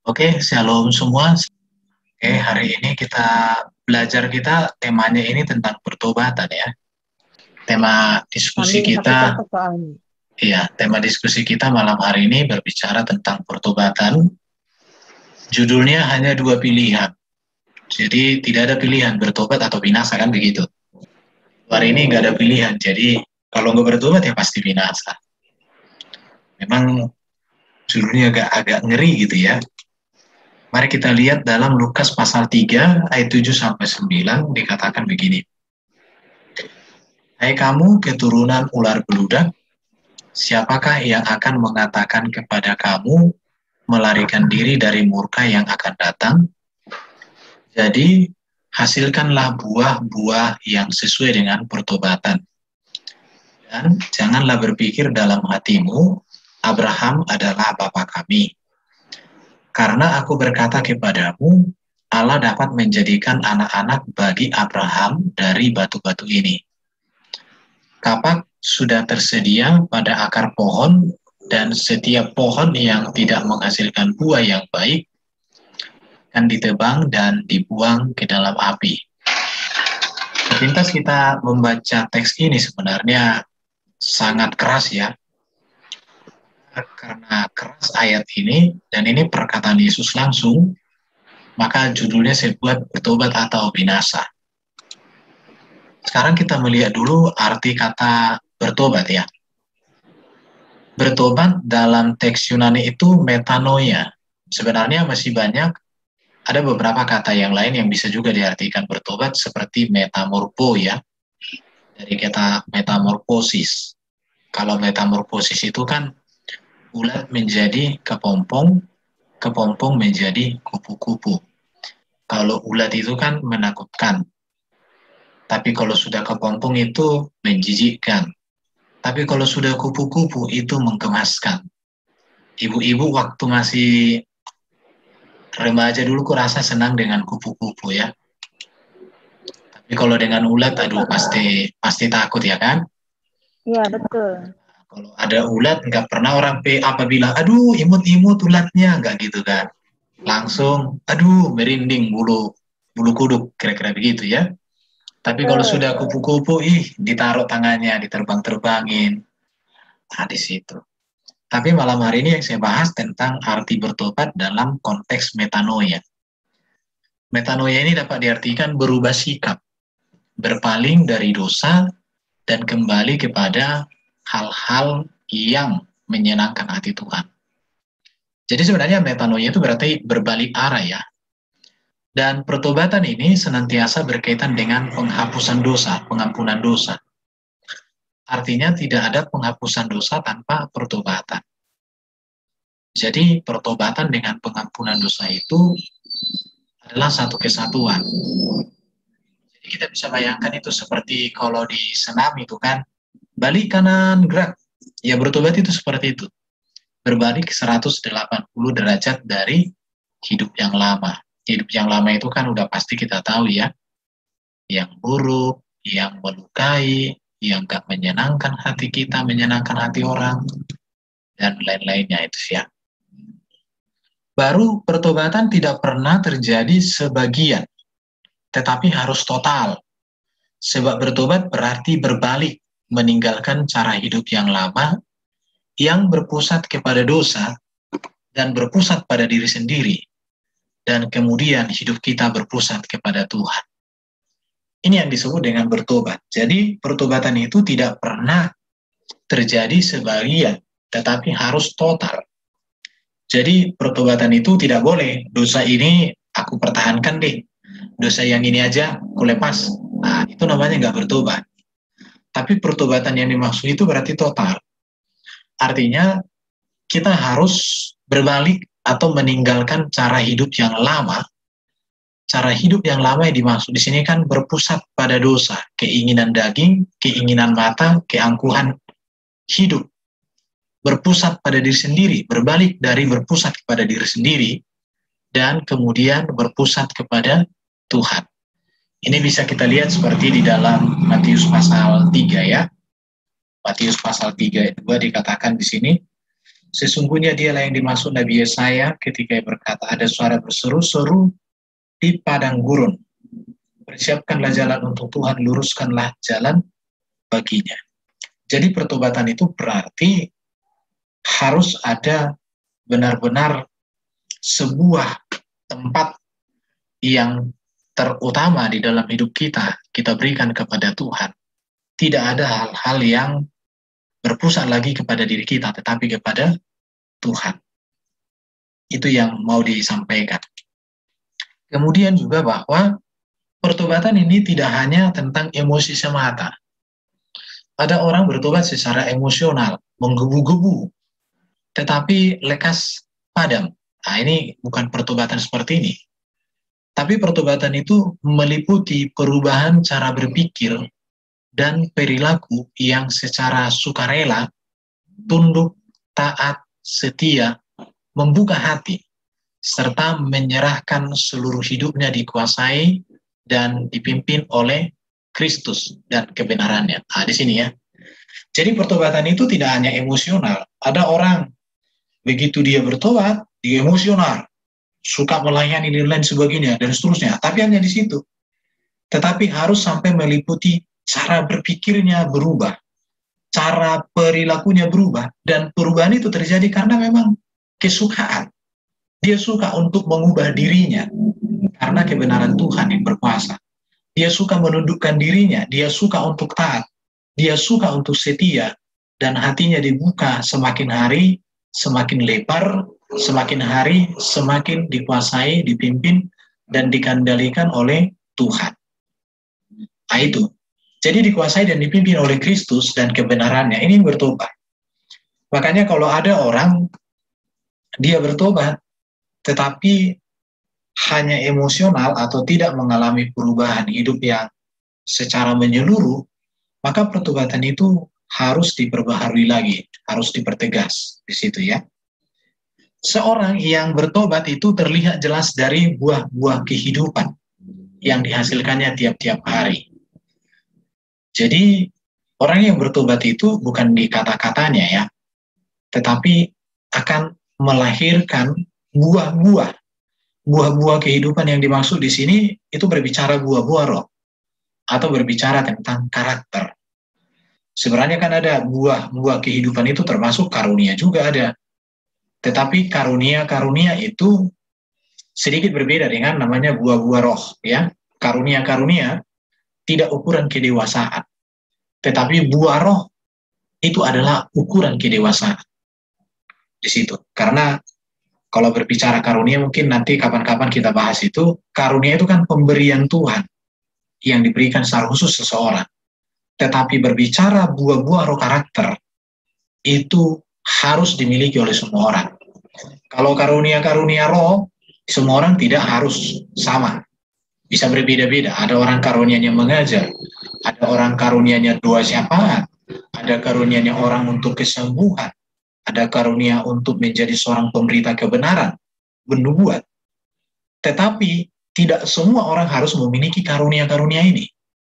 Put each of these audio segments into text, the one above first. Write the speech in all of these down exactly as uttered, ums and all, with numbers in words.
Oke, shalom semua. Oke, hari ini kita belajar kita temanya ini tentang pertobatan ya. Tema diskusi Ambil satu kita, contoh soalnya. ya, tema diskusi kita malam hari ini berbicara tentang pertobatan. Judulnya hanya dua pilihan. Jadi tidak ada pilihan bertobat atau binasa kan begitu. Hari ini nggak ada pilihan. Jadi kalau nggak bertobat ya pasti binasa. Memang judulnya agak-agak ngeri gitu ya. Mari kita lihat dalam Lukas pasal tiga ayat tujuh sampai sembilan dikatakan begini. Hai kamu keturunan ular beludak, siapakah yang akan mengatakan kepada kamu melarikan diri dari murka yang akan datang? Jadi hasilkanlah buah-buah yang sesuai dengan pertobatan. Dan janganlah berpikir dalam hatimu, Abraham adalah bapa kami. Karena aku berkata kepadamu, Allah dapat menjadikan anak-anak bagi Abraham dari batu-batu ini. Kapak sudah tersedia pada akar pohon, dan setiap pohon yang tidak menghasilkan buah yang baik akan ditebang dan dibuang ke dalam api. Sepintas kita membaca teks ini sebenarnya sangat keras ya, karena keras ayat ini, dan ini perkataan Yesus langsung, maka judulnya saya buat bertobat atau binasa. Sekarang kita melihat dulu arti kata bertobat ya. Bertobat dalam teks Yunani itu metanoia. Sebenarnya masih banyak, ada beberapa kata yang lain yang bisa juga diartikan bertobat seperti metamorpo ya. Dari kata metamorfosis. Kalau metamorfosis itu kan ulat menjadi kepompong, kepompong menjadi kupu-kupu. Kalau ulat itu kan menakutkan. Tapi kalau sudah kepompong itu menjijikkan. Tapi kalau sudah kupu-kupu itu menggemaskan. Ibu-ibu waktu masih remaja dulu kurasa senang dengan kupu-kupu ya. Tapi kalau dengan ulat, aduh pasti pasti takut ya kan? Iya, betul. Kalau ada ulat, nggak pernah orang P apa bilang, aduh imut-imut ulatnya, nggak gitu kan. Langsung, aduh merinding bulu bulu kuduk, kira-kira begitu ya. Tapi kalau sudah kupu-kupu, ih ditaruh tangannya, diterbang-terbangin. Nah di situ. Tapi malam hari ini yang saya bahas tentang arti bertobat dalam konteks metanoia. Metanoia ini dapat diartikan berubah sikap, berpaling dari dosa, dan kembali kepada hal-hal yang menyenangkan hati Tuhan. Jadi sebenarnya metanoia itu berarti berbalik arah ya. Dan pertobatan ini senantiasa berkaitan dengan penghapusan dosa, pengampunan dosa. Artinya tidak ada penghapusan dosa tanpa pertobatan. Jadi pertobatan dengan pengampunan dosa itu adalah satu kesatuan. Jadi kita bisa bayangkan itu seperti kalau di senam itu kan, balik kanan gerak. Ya bertobat itu seperti itu. Berbalik seratus delapan puluh derajat dari hidup yang lama. Hidup yang lama itu kan udah pasti kita tahu ya. Yang buruk, yang melukai, yang gak menyenangkan hati kita, menyenangkan hati orang, dan lain-lainnya itu ya. Baru pertobatan tidak pernah terjadi sebagian, tetapi harus total. Sebab bertobat berarti berbalik, meninggalkan cara hidup yang lama, yang berpusat kepada dosa, dan berpusat pada diri sendiri. Dan kemudian hidup kita berpusat kepada Tuhan. Ini yang disebut dengan bertobat. Jadi pertobatan itu tidak pernah terjadi sebagian, tetapi harus total. Jadi pertobatan itu tidak boleh, dosa ini aku pertahankan deh, dosa yang ini aja aku lepas. Nah, itu namanya nggak bertobat. Tapi pertobatan yang dimaksud itu berarti total. Artinya kita harus berbalik atau meninggalkan cara hidup yang lama. Cara hidup yang lama yang dimaksud di sini kan berpusat pada dosa, keinginan daging, keinginan mata, keangkuhan hidup. Berpusat pada diri sendiri, berbalik dari berpusat kepada diri sendiri, dan kemudian berpusat kepada Tuhan. Ini bisa kita lihat seperti di dalam Matius pasal tiga ya. Matius pasal tiga ayat dua dikatakan di sini, Sesungguhnya dialah yang dimaksud Nabi Yesaya ketika ia berkata, ada suara berseru-seru di padang gurun. Persiapkanlah jalan untuk Tuhan, luruskanlah jalan baginya. Jadi pertobatan itu berarti harus ada benar-benar sebuah tempat yang terutama di dalam hidup kita, kita berikan kepada Tuhan. Tidak ada hal-hal yang berpusat lagi kepada diri kita, tetapi kepada Tuhan. Itu yang mau disampaikan. Kemudian juga bahwa pertobatan ini tidak hanya tentang emosi semata. Ada orang bertobat secara emosional, menggebu-gebu, tetapi lekas padam. Nah, ini bukan pertobatan seperti ini. Tapi pertobatan itu meliputi perubahan cara berpikir dan perilaku yang secara sukarela, tunduk, taat, setia, membuka hati, serta menyerahkan seluruh hidupnya dikuasai dan dipimpin oleh Kristus dan kebenarannya. Nah, di sini ya. Jadi pertobatan itu tidak hanya emosional. Ada orang begitu dia bertobat, dia emosional, suka melayani dan lain sebagainya dan seterusnya. Tapi hanya di situ. Tetapi harus sampai meliputi cara berpikirnya berubah, cara perilakunya berubah, dan perubahan itu terjadi karena memang kesukaan. Dia suka untuk mengubah dirinya karena kebenaran Tuhan yang berkuasa. Dia suka menundukkan dirinya, dia suka untuk taat, dia suka untuk setia, dan hatinya dibuka semakin hari, semakin lebar, semakin hari, semakin dikuasai, dipimpin, dan dikendalikan oleh Tuhan. Nah itu. Jadi dikuasai dan dipimpin oleh Kristus dan kebenarannya. Ini bertobat. Makanya kalau ada orang, dia bertobat, tetapi hanya emosional atau tidak mengalami perubahan hidup yang secara menyeluruh, maka pertobatan itu harus diperbaharui lagi, harus dipertegas di situ ya. Seorang yang bertobat itu terlihat jelas dari buah-buah kehidupan yang dihasilkannya tiap-tiap hari. Jadi orang yang bertobat itu bukan di kata-katanya ya, tetapi akan melahirkan buah-buah. Buah-buah kehidupan yang dimaksud di sini itu berbicara buah-buah roh atau berbicara tentang karakter. Sebenarnya kan ada buah-buah kehidupan itu termasuk karunia juga ada. Tetapi karunia-karunia itu sedikit berbeda dengan namanya buah-buah roh ya. Karunia-karunia tidak ukuran kedewasaan. Tetapi buah roh itu adalah ukuran kedewasaan. Di situ. Karena kalau berbicara karunia mungkin nanti kapan-kapan kita bahas itu, karunia itu kan pemberian Tuhan yang diberikan secara khusus seseorang. Tetapi berbicara buah-buah roh karakter, itu harus dimiliki oleh semua orang. Kalau karunia-karunia roh, semua orang tidak harus sama. Bisa berbeda-beda. Ada orang karunianya mengajar, ada orang karunianya doa syafaat, ada karunianya orang untuk kesembuhan, ada karunia untuk menjadi seorang pemberita kebenaran, bernubuat. Tetapi tidak semua orang harus memiliki karunia-karunia ini.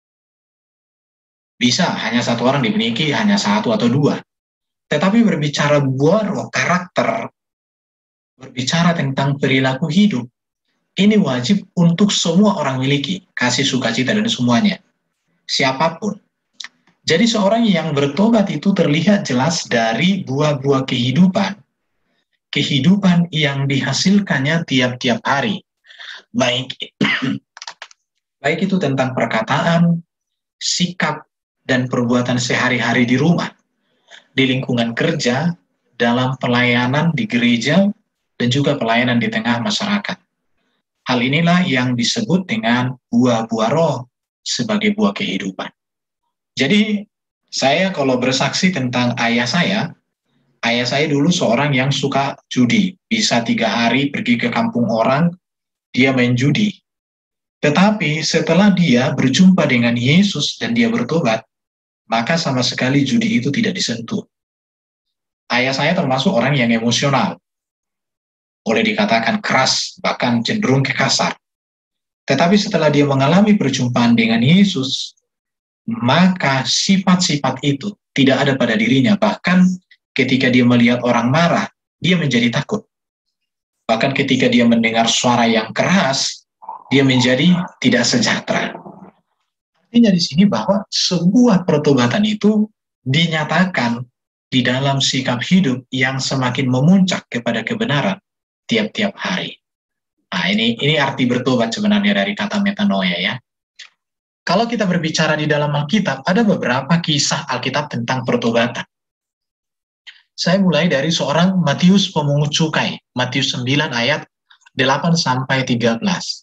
Bisa hanya satu orang dimiliki, hanya satu atau dua. Tetapi berbicara buah roh karakter, berbicara tentang perilaku hidup, ini wajib untuk semua orang miliki, kasih sukacita dan semuanya, siapapun. Jadi seorang yang bertobat itu terlihat jelas dari buah-buah kehidupan, kehidupan yang dihasilkannya tiap-tiap hari, baik baik itu tentang perkataan, sikap, dan perbuatan sehari-hari di rumah, di lingkungan kerja, dalam pelayanan di gereja, dan juga pelayanan di tengah masyarakat. Hal inilah yang disebut dengan buah-buah roh sebagai buah kehidupan. Jadi, saya kalau bersaksi tentang ayah saya, ayah saya dulu seorang yang suka judi. Bisa tiga hari pergi ke kampung orang, dia main judi. Tetapi setelah dia berjumpa dengan Yesus dan dia bertobat, maka sama sekali judi itu tidak disentuh. Ayah saya termasuk orang yang emosional. Boleh dikatakan keras, bahkan cenderung ke kasar. Tetapi setelah dia mengalami perjumpaan dengan Yesus, maka sifat-sifat itu tidak ada pada dirinya. Bahkan ketika dia melihat orang marah, dia menjadi takut. Bahkan ketika dia mendengar suara yang keras, dia menjadi tidak sejahtera. Artinya di sini bahwa sebuah pertobatan itu dinyatakan di dalam sikap hidup yang semakin memuncak kepada kebenaran tiap-tiap hari. Nah, ini ini arti bertobat sebenarnya dari kata metanoia ya. Kalau kita berbicara di dalam Alkitab, ada beberapa kisah Alkitab tentang pertobatan. Saya mulai dari seorang Matius pemungut cukai, Matius sembilan ayat delapan sampai tiga belas.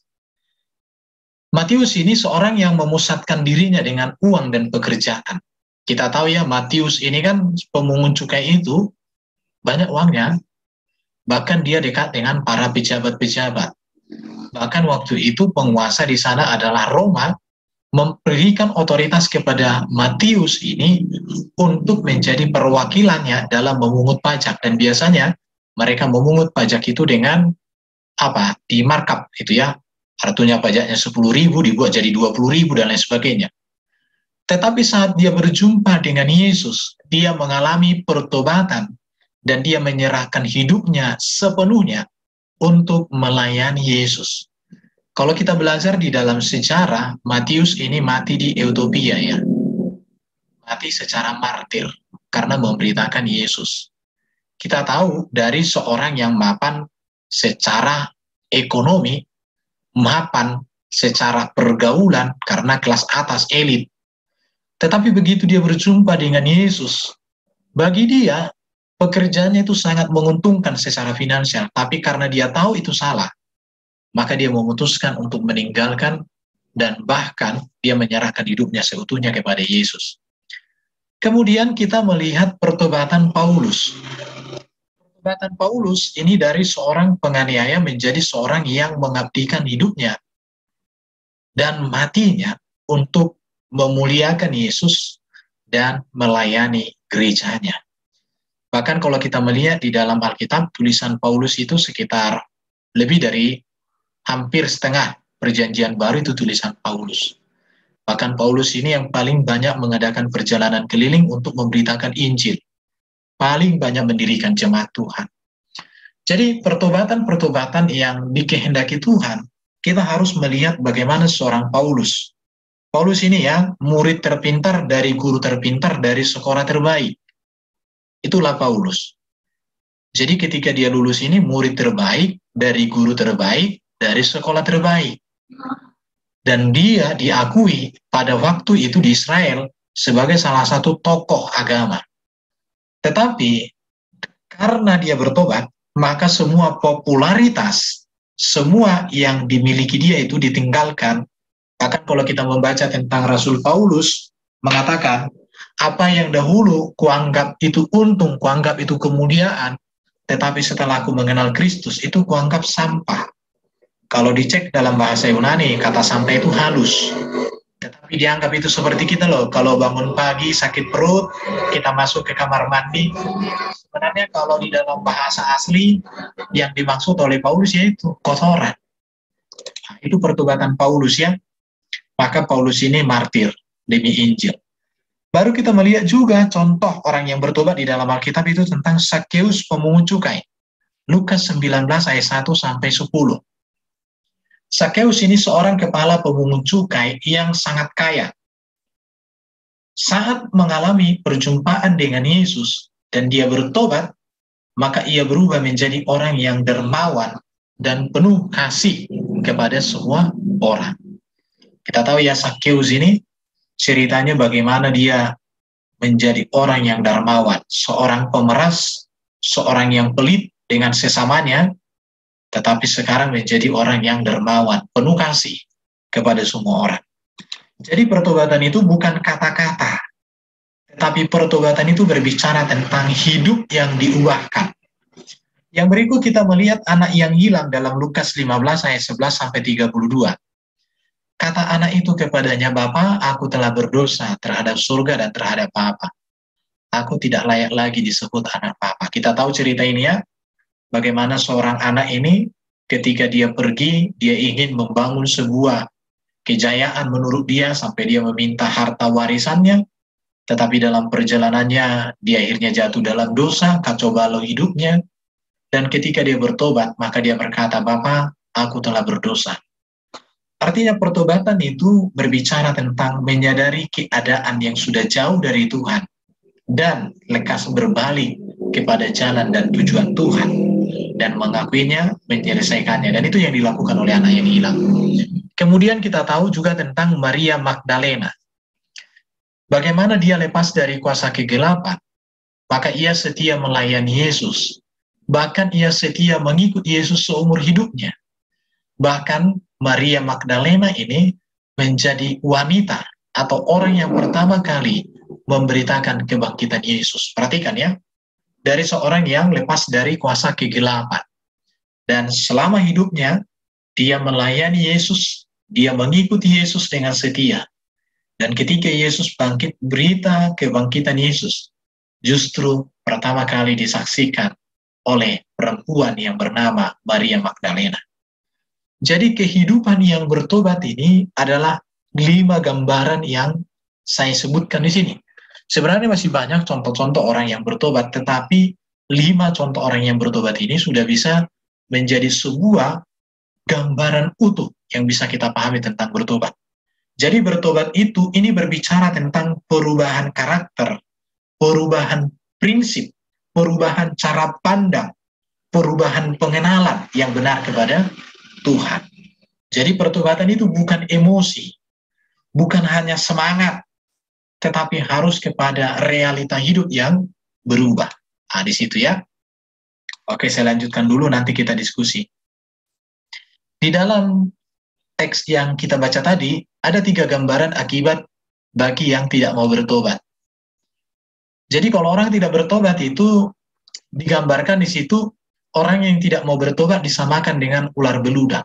Matius ini seorang yang memusatkan dirinya dengan uang dan pekerjaan. Kita tahu ya, Matius ini kan pemungut cukai itu banyak uangnya, bahkan dia dekat dengan para pejabat-pejabat. Bahkan waktu itu penguasa di sana adalah Roma, memberikan otoritas kepada Matius ini untuk menjadi perwakilannya dalam memungut pajak. Dan biasanya mereka memungut pajak itu dengan apa? Di markup itu ya. Artinya pajaknya sepuluh ribu dibuat jadi dua puluh ribu dan lain sebagainya. Tetapi saat dia berjumpa dengan Yesus, dia mengalami pertobatan dan dia menyerahkan hidupnya sepenuhnya untuk melayani Yesus. Kalau kita belajar di dalam sejarah, Matius ini mati di Ethiopia ya. Mati secara martir karena memberitakan Yesus. Kita tahu dari seorang yang mapan secara ekonomi, mapan secara pergaulan karena kelas atas elit. Tetapi begitu dia berjumpa dengan Yesus, bagi dia pekerjaannya itu sangat menguntungkan secara finansial, tapi karena dia tahu itu salah, maka dia memutuskan untuk meninggalkan dan bahkan dia menyerahkan hidupnya seutuhnya kepada Yesus. Kemudian kita melihat pertobatan Paulus. Pertobatan Paulus ini dari seorang penganiaya menjadi seorang yang mengabdikan hidupnya dan matinya untuk memuliakan Yesus dan melayani gerejanya. Bahkan kalau kita melihat di dalam Alkitab, tulisan Paulus itu sekitar lebih dari hampir setengah perjanjian baru itu tulisan Paulus. Bahkan Paulus ini yang paling banyak mengadakan perjalanan keliling untuk memberitakan Injil. Paling banyak mendirikan jemaat Tuhan. Jadi pertobatan-pertobatan yang dikehendaki Tuhan, kita harus melihat bagaimana seorang Paulus. Paulus ini ya, murid terpintar dari guru terpintar dari sekolah terbaik. Itulah Paulus. Jadi ketika dia lulus ini, murid terbaik dari guru terbaik, dari sekolah terbaik. Dan dia diakui pada waktu itu di Israel sebagai salah satu tokoh agama. Tetapi karena dia bertobat, maka semua popularitas, semua yang dimiliki dia itu ditinggalkan. Bahkan kalau kita membaca tentang Rasul Paulus, mengatakan, apa yang dahulu kuanggap itu untung, kuanggap itu kemuliaan, tetapi setelah aku mengenal Kristus, itu kuanggap sampah. Kalau dicek dalam bahasa Yunani, kata sampah itu halus. Tetapi dianggap itu seperti kita loh, kalau bangun pagi sakit perut, kita masuk ke kamar mandi. Sebenarnya kalau di dalam bahasa asli, yang dimaksud oleh Paulus yaitu kotoran. Nah, itu pertobatan Paulus ya. Maka Paulus ini martir demi Injil. Baru kita melihat juga contoh orang yang bertobat di dalam Alkitab itu tentang Sakeus pemungut cukai. Lukas sembilan belas ayat satu sampai sepuluh. Sakeus ini seorang kepala pemungut cukai yang sangat kaya. Saat mengalami perjumpaan dengan Yesus dan dia bertobat, maka ia berubah menjadi orang yang dermawan dan penuh kasih kepada semua orang. Kita tahu ya Sakeus ini ceritanya bagaimana dia menjadi orang yang dermawan, seorang pemeras, seorang yang pelit dengan sesamanya, tetapi sekarang menjadi orang yang dermawan, penuh kasih kepada semua orang. Jadi pertobatan itu bukan kata-kata, tetapi pertobatan itu berbicara tentang hidup yang diubahkan. Yang berikut kita melihat anak yang hilang dalam Lukas lima belas ayat sebelas sampai tiga puluh dua. Kata anak itu kepadanya, "Bapa, aku telah berdosa terhadap surga dan terhadap Bapa. Aku tidak layak lagi disebut anak Bapa." Kita tahu cerita ini ya, bagaimana seorang anak ini ketika dia pergi, dia ingin membangun sebuah kejayaan menurut dia sampai dia meminta harta warisannya, tetapi dalam perjalanannya dia akhirnya jatuh dalam dosa, kacau balau hidupnya, Dan ketika dia bertobat, maka dia berkata, "Bapa, aku telah berdosa." Artinya pertobatan itu berbicara tentang menyadari keadaan yang sudah jauh dari Tuhan dan lekas berbalik kepada jalan dan tujuan Tuhan dan mengakuinya, menyelesaikannya. Dan itu yang dilakukan oleh anak yang hilang. Kemudian kita tahu juga tentang Maria Magdalena. Bagaimana dia lepas dari kuasa kegelapan, maka ia setia melayani Yesus. Bahkan ia setia mengikut Yesus seumur hidupnya. Bahkan Maria Magdalena ini menjadi wanita atau orang yang pertama kali memberitakan kebangkitan Yesus. Perhatikan ya, dari seorang yang lepas dari kuasa kegelapan. Dan selama hidupnya, dia melayani Yesus, dia mengikuti Yesus dengan setia. Dan ketika Yesus bangkit, berita kebangkitan Yesus justru pertama kali disaksikan oleh perempuan yang bernama Maria Magdalena. Jadi kehidupan yang bertobat ini adalah lima gambaran yang saya sebutkan di sini. Sebenarnya masih banyak contoh-contoh orang yang bertobat, tetapi lima contoh orang yang bertobat ini sudah bisa menjadi sebuah gambaran utuh yang bisa kita pahami tentang bertobat. Jadi bertobat itu, ini berbicara tentang perubahan karakter, perubahan prinsip, perubahan cara pandang, perubahan pengenalan yang benar kepada Tuhan. Jadi pertobatan itu bukan emosi, bukan hanya semangat, tetapi harus kepada realita hidup yang berubah. Nah, di situ ya. Oke, saya lanjutkan dulu, nanti kita diskusi. Di dalam teks yang kita baca tadi, ada tiga gambaran akibat bagi yang tidak mau bertobat. Jadi kalau orang tidak bertobat itu digambarkan di situ, orang yang tidak mau bertobat disamakan dengan ular beludak.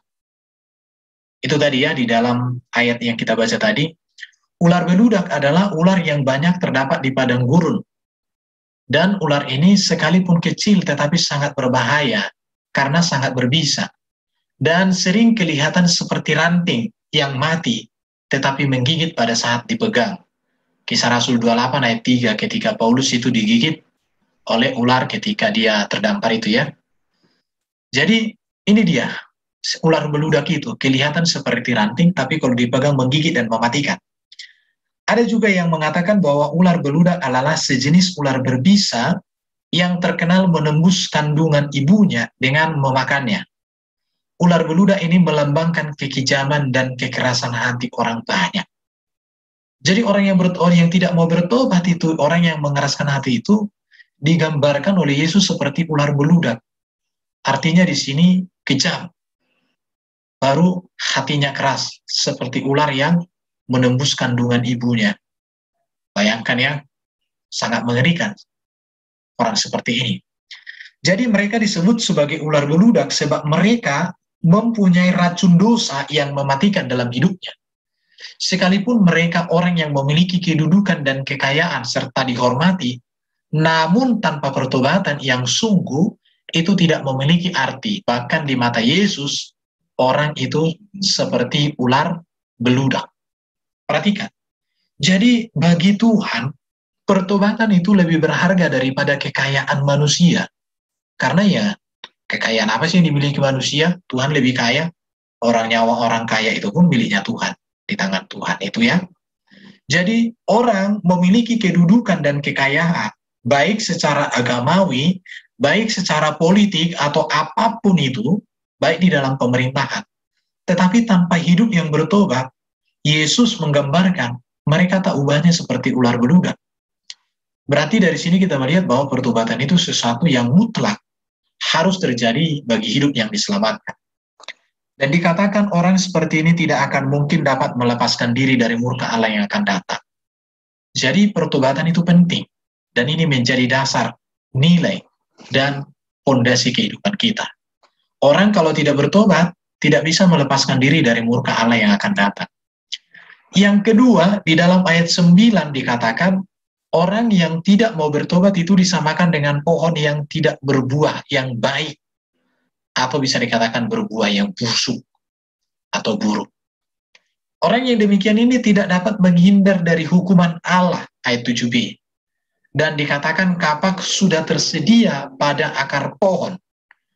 Itu tadi ya, di dalam ayat yang kita baca tadi. Ular beludak adalah ular yang banyak terdapat di padang gurun. Dan ular ini sekalipun kecil tetapi sangat berbahaya karena sangat berbisa. Dan sering kelihatan seperti ranting yang mati tetapi menggigit pada saat dipegang. Kisah Rasul dua puluh delapan ayat tiga, ketika Paulus itu digigit oleh ular ketika dia terdampar itu ya. Jadi ini dia, ular beludak itu kelihatan seperti ranting, tapi kalau dipegang menggigit dan mematikan. Ada juga yang mengatakan bahwa ular beludak adalah sejenis ular berbisa yang terkenal menembus kandungan ibunya dengan memakannya. Ular beludak ini melambangkan kekejaman dan kekerasan hati orang banyak. Jadi orang yang ber, orang yang tidak mau bertobat itu, orang yang mengeraskan hati itu, digambarkan oleh Yesus seperti ular beludak. Artinya di sini kejam. Baru hatinya keras, seperti ular yang menembus kandungan ibunya. Bayangkan ya, sangat mengerikan orang seperti ini. Jadi mereka disebut sebagai ular beludak sebab mereka mempunyai racun dosa yang mematikan dalam hidupnya. Sekalipun mereka orang yang memiliki kedudukan dan kekayaan serta dihormati, namun tanpa pertobatan yang sungguh, itu tidak memiliki arti. Bahkan di mata Yesus, orang itu seperti ular beludak. Perhatikan. Jadi bagi Tuhan, pertobatan itu lebih berharga daripada kekayaan manusia. Karena ya, kekayaan apa sih yang dimiliki manusia? Tuhan lebih kaya. Orang nyawa orang kaya itu pun miliknya Tuhan. Di tangan Tuhan itu ya. Jadi orang memiliki kedudukan dan kekayaan, baik secara agamawi, baik secara politik atau apapun itu, baik di dalam pemerintahan. Tetapi tanpa hidup yang bertobat, Yesus menggambarkan mereka tak ubahnya seperti ular beludak. Berarti dari sini kita melihat bahwa pertobatan itu sesuatu yang mutlak harus terjadi bagi hidup yang diselamatkan. Dan dikatakan orang seperti ini tidak akan mungkin dapat melepaskan diri dari murka Allah yang akan datang. Jadi pertobatan itu penting. Dan ini menjadi dasar, nilai, dan fondasi kehidupan kita. Orang kalau tidak bertobat, tidak bisa melepaskan diri dari murka Allah yang akan datang. Yang kedua, di dalam ayat sembilan dikatakan, orang yang tidak mau bertobat itu disamakan dengan pohon yang tidak berbuah, yang baik. Atau bisa dikatakan berbuah yang busuk atau buruk. Orang yang demikian ini tidak dapat menghindar dari hukuman Allah, ayat tujuh b. Dan dikatakan kapak sudah tersedia pada akar pohon.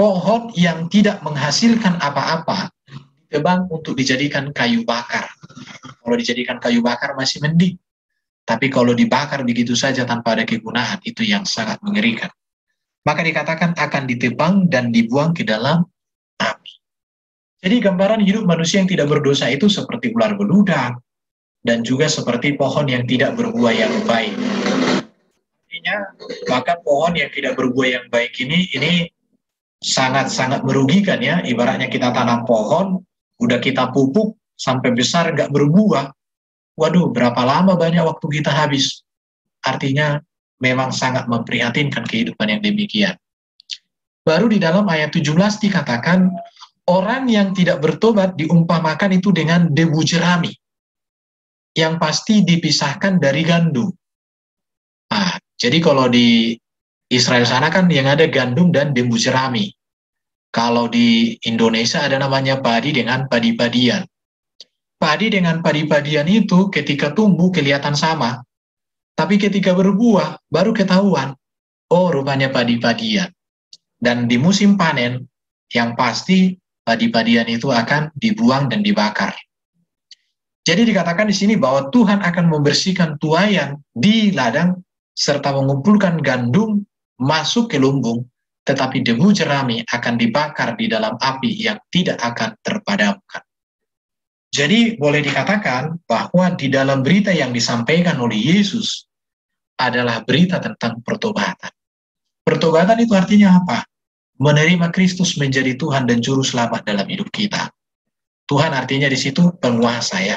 pohon yang tidak menghasilkan apa-apa ditebang untuk dijadikan kayu bakar. Kalau dijadikan kayu bakar masih mending. Tapi kalau dibakar begitu saja tanpa ada kegunaan, itu yang sangat mengerikan. Maka dikatakan akan ditebang dan dibuang ke dalam api. Jadi gambaran hidup manusia yang tidak berdosa itu seperti ular beludak, dan juga seperti pohon yang tidak berbuah yang baik. Artinya, bahkan pohon yang tidak berbuah yang baik ini, ini sangat-sangat merugikan ya. Ibaratnya kita tanam pohon, udah kita pupuk, sampai besar nggak berbuah. Waduh, berapa lama banyak waktu kita habis. Artinya, memang sangat memprihatinkan kehidupan yang demikian. Baru di dalam ayat tujuh belas dikatakan, orang yang tidak bertobat diumpamakan itu dengan debu jerami, yang pasti dipisahkan dari gandum. Nah, jadi kalau di Israel sana kan yang ada gandum dan debu jerami. Kalau di Indonesia ada namanya padi dengan padi-padian. Padi dengan padi-padian itu ketika tumbuh kelihatan sama, tapi ketika berbuah baru ketahuan, oh rupanya padi-padian. Dan di musim panen, yang pasti padi-padian itu akan dibuang dan dibakar. Jadi dikatakan di sini bahwa Tuhan akan membersihkan tuayan di ladang serta mengumpulkan gandum masuk ke lumbung, tetapi debu jerami akan dibakar di dalam api yang tidak akan terpadamkan. Jadi boleh dikatakan bahwa di dalam berita yang disampaikan oleh Yesus adalah berita tentang pertobatan. Pertobatan itu artinya apa? Menerima Kristus menjadi Tuhan dan Juru Selamat dalam hidup kita. Tuhan artinya di situ penguasa ya.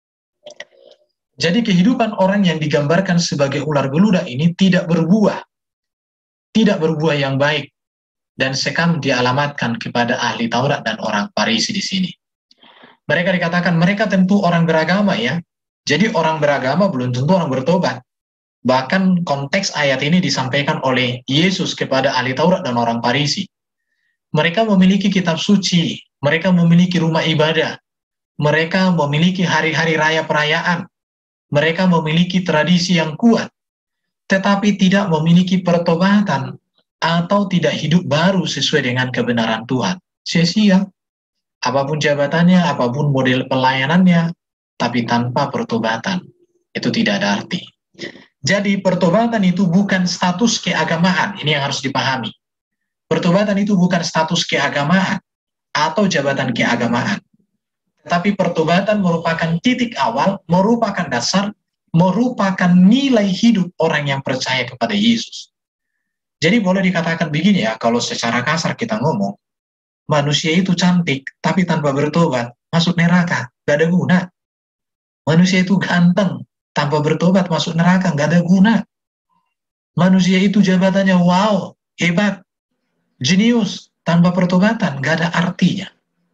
Jadi kehidupan orang yang digambarkan sebagai ular beludak ini tidak berbuah. Tidak berbuah yang baik. Dan sekam dialamatkan kepada ahli Taurat dan orang Farisi di sini. Mereka dikatakan mereka tentu orang beragama ya. Jadi orang beragama belum tentu orang bertobat. Bahkan konteks ayat ini disampaikan oleh Yesus kepada ahli Taurat dan orang Farisi. Mereka memiliki kitab suci, mereka memiliki rumah ibadah, mereka memiliki hari-hari raya perayaan, mereka memiliki tradisi yang kuat, tetapi tidak memiliki pertobatan atau tidak hidup baru sesuai dengan kebenaran Tuhan. Sia-sia. Apapun jabatannya, apapun model pelayanannya, tapi tanpa pertobatan, itu tidak ada arti. Jadi pertobatan itu bukan status keagamaan, ini yang harus dipahami. Pertobatan itu bukan status keagamaan atau jabatan keagamaan. Tetapi pertobatan merupakan titik awal, merupakan dasar, merupakan nilai hidup orang yang percaya kepada Yesus. Jadi boleh dikatakan begini ya, kalau secara kasar kita ngomong, manusia itu cantik, tapi tanpa bertobat, masuk neraka, gak ada guna. Manusia itu ganteng, tanpa bertobat, masuk neraka, gak ada guna. Manusia itu jabatannya wow, hebat, jenius, tanpa pertobatan, gak ada artinya.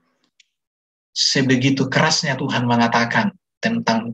Sebegitu kerasnya Tuhan mengatakan tentang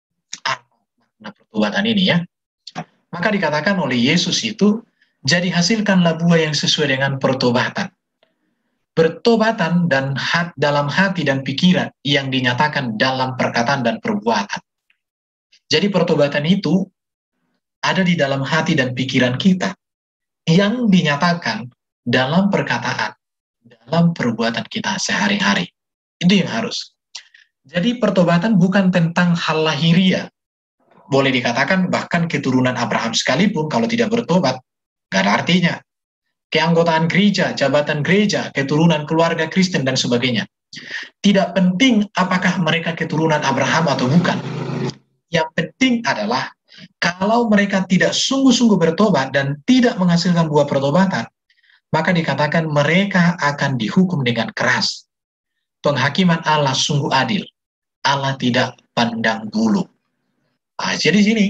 makna pertobatan ini ya. Maka dikatakan oleh Yesus itu, jadi hasilkanlah buah yang sesuai dengan pertobatan. Pertobatan dan hat, dalam hati dan pikiran yang dinyatakan dalam perkataan dan perbuatan. Jadi pertobatan itu ada di dalam hati dan pikiran kita yang dinyatakan dalam perkataan, dalam perbuatan kita sehari-hari. Itu yang harus. Jadi pertobatan bukan tentang hal lahiriah. Boleh dikatakan bahkan keturunan Abraham sekalipun kalau tidak bertobat, gak ada artinya. Keanggotaan gereja, jabatan gereja, keturunan keluarga Kristen, dan sebagainya. Tidak penting apakah mereka keturunan Abraham atau bukan. Yang penting adalah, kalau mereka tidak sungguh-sungguh bertobat dan tidak menghasilkan buah pertobatan, maka dikatakan mereka akan dihukum dengan keras. Penghakiman Allah sungguh adil. Allah tidak pandang bulu. Nah, jadi sini.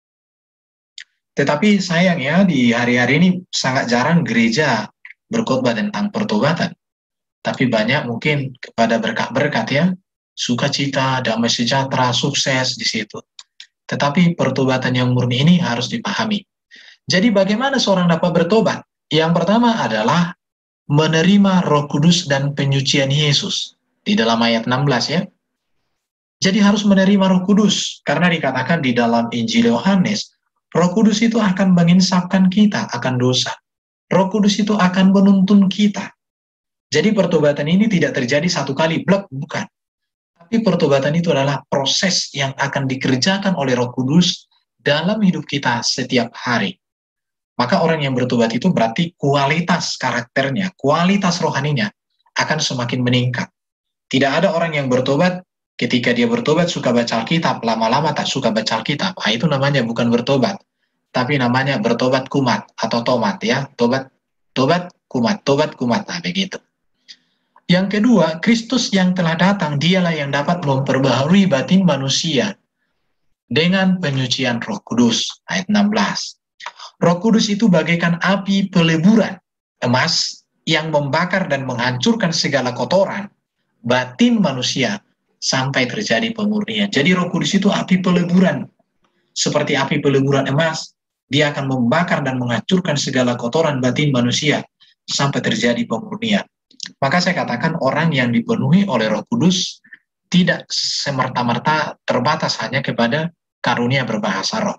Tetapi sayang ya, di hari-hari ini sangat jarang gereja berkhotbah tentang pertobatan. Tapi banyak mungkin kepada berkat-berkat ya, sukacita, damai sejahtera, sukses di situ. Tetapi pertobatan yang murni ini harus dipahami. Jadi bagaimana seorang dapat bertobat? Yang pertama adalah menerima Roh Kudus dan penyucian Yesus. Di dalam ayat enam belas ya. Jadi harus menerima Roh Kudus. Karena dikatakan di dalam Injil Yohanes, Roh Kudus itu akan menginsafkan kita akan dosa. Roh Kudus itu akan menuntun kita. Jadi pertobatan ini tidak terjadi satu kali, blek, bukan. Tapi pertobatan itu adalah proses yang akan dikerjakan oleh Roh Kudus dalam hidup kita setiap hari. Maka orang yang bertobat itu berarti kualitas karakternya, kualitas rohaninya akan semakin meningkat. Tidak ada orang yang bertobat, ketika dia bertobat suka baca Alkitab, lama-lama tak suka baca Alkitab. Nah, itu namanya bukan bertobat, tapi namanya bertobat kumat atau tomat ya, tobat tobat kumat, tobat kumat, nah begitu. Yang kedua, Kristus yang telah datang, dialah yang dapat memperbaharui batin manusia dengan penyucian Roh Kudus. Ayat enam belas. Roh Kudus itu bagaikan api peleburan emas yang membakar dan menghancurkan segala kotoran batin manusia sampai terjadi pemurnian. Jadi Roh Kudus itu api peleburan. Seperti api peleburan emas, dia akan membakar dan menghancurkan segala kotoran batin manusia sampai terjadi pemurnian. Maka saya katakan orang yang dipenuhi oleh Roh Kudus tidak semerta-merta terbatas hanya kepada karunia berbahasa roh.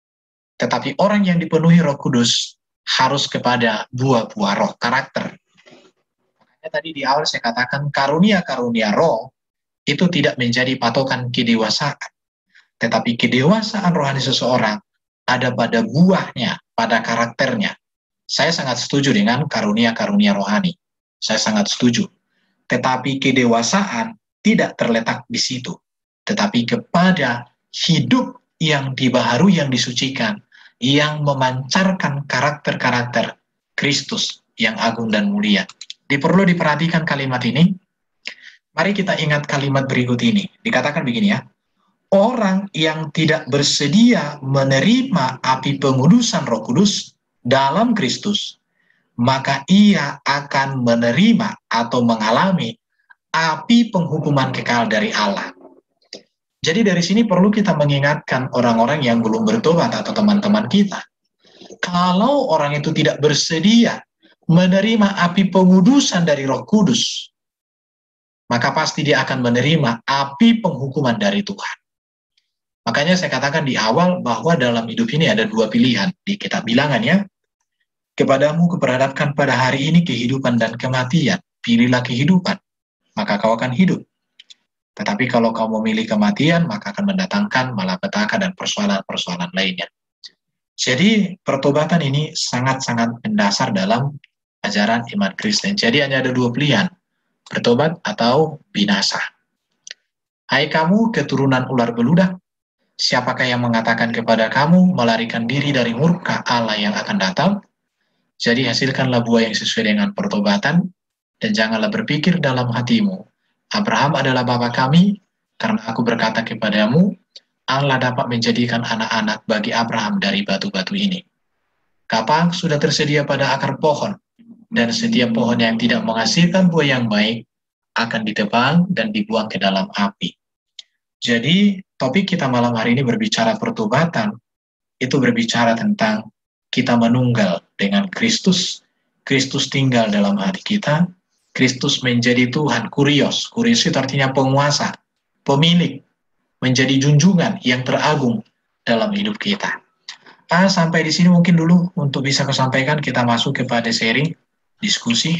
Tetapi orang yang dipenuhi Roh Kudus harus kepada buah-buah roh, karakter. Makanya tadi di awal saya katakan karunia-karunia roh itu tidak menjadi patokan kedewasaan. Tetapi kedewasaan rohani seseorang ada pada buahnya, pada karakternya. Saya sangat setuju dengan karunia-karunia rohani. Saya sangat setuju. Tetapi kedewasaan tidak terletak di situ. Tetapi kepada hidup yang dibaharui, yang disucikan, yang memancarkan karakter-karakter Kristus yang agung dan mulia. Diperlu diperhatikan kalimat ini. Mari kita ingat kalimat berikut ini. Dikatakan begini ya. Orang yang tidak bersedia menerima api pengudusan Roh Kudus dalam Kristus, maka ia akan menerima atau mengalami api penghukuman kekal dari Allah. Jadi dari sini perlu kita mengingatkan orang-orang yang belum bertobat atau teman-teman kita. Kalau orang itu tidak bersedia menerima api pengudusan dari Roh Kudus, maka pasti dia akan menerima api penghukuman dari Tuhan. Makanya saya katakan di awal bahwa dalam hidup ini ada dua pilihan. Di kitab Bilangan ya, kepadamu kuperhadapkan pada hari ini kehidupan dan kematian. Pilihlah kehidupan, maka kau akan hidup. Tetapi kalau kau memilih kematian, maka akan mendatangkan malapetaka dan persoalan-persoalan lainnya. Jadi pertobatan ini sangat-sangat mendasar dalam ajaran iman Kristen. Jadi hanya ada dua pilihan, bertobat atau binasa. Hai kamu keturunan ular beludak, siapakah yang mengatakan kepada kamu melarikan diri dari murka Allah yang akan datang? Jadi hasilkanlah buah yang sesuai dengan pertobatan, dan janganlah berpikir dalam hatimu, Abraham adalah bapa kami, karena aku berkata kepadamu, Allah dapat menjadikan anak-anak bagi Abraham dari batu-batu ini. Kapak sudah tersedia pada akar pohon, dan setiap pohon yang tidak menghasilkan buah yang baik akan ditebang dan dibuang ke dalam api. Jadi, topik kita malam hari ini berbicara pertobatan, itu berbicara tentang kita menunggal dengan Kristus, Kristus tinggal dalam hati kita, Kristus menjadi Tuhan, kurios. Kurios itu artinya penguasa, pemilik, menjadi junjungan yang teragung dalam hidup kita. Ah, sampai di sini mungkin dulu untuk bisa kesampaikan, kita masuk kepada sharing, diskusi.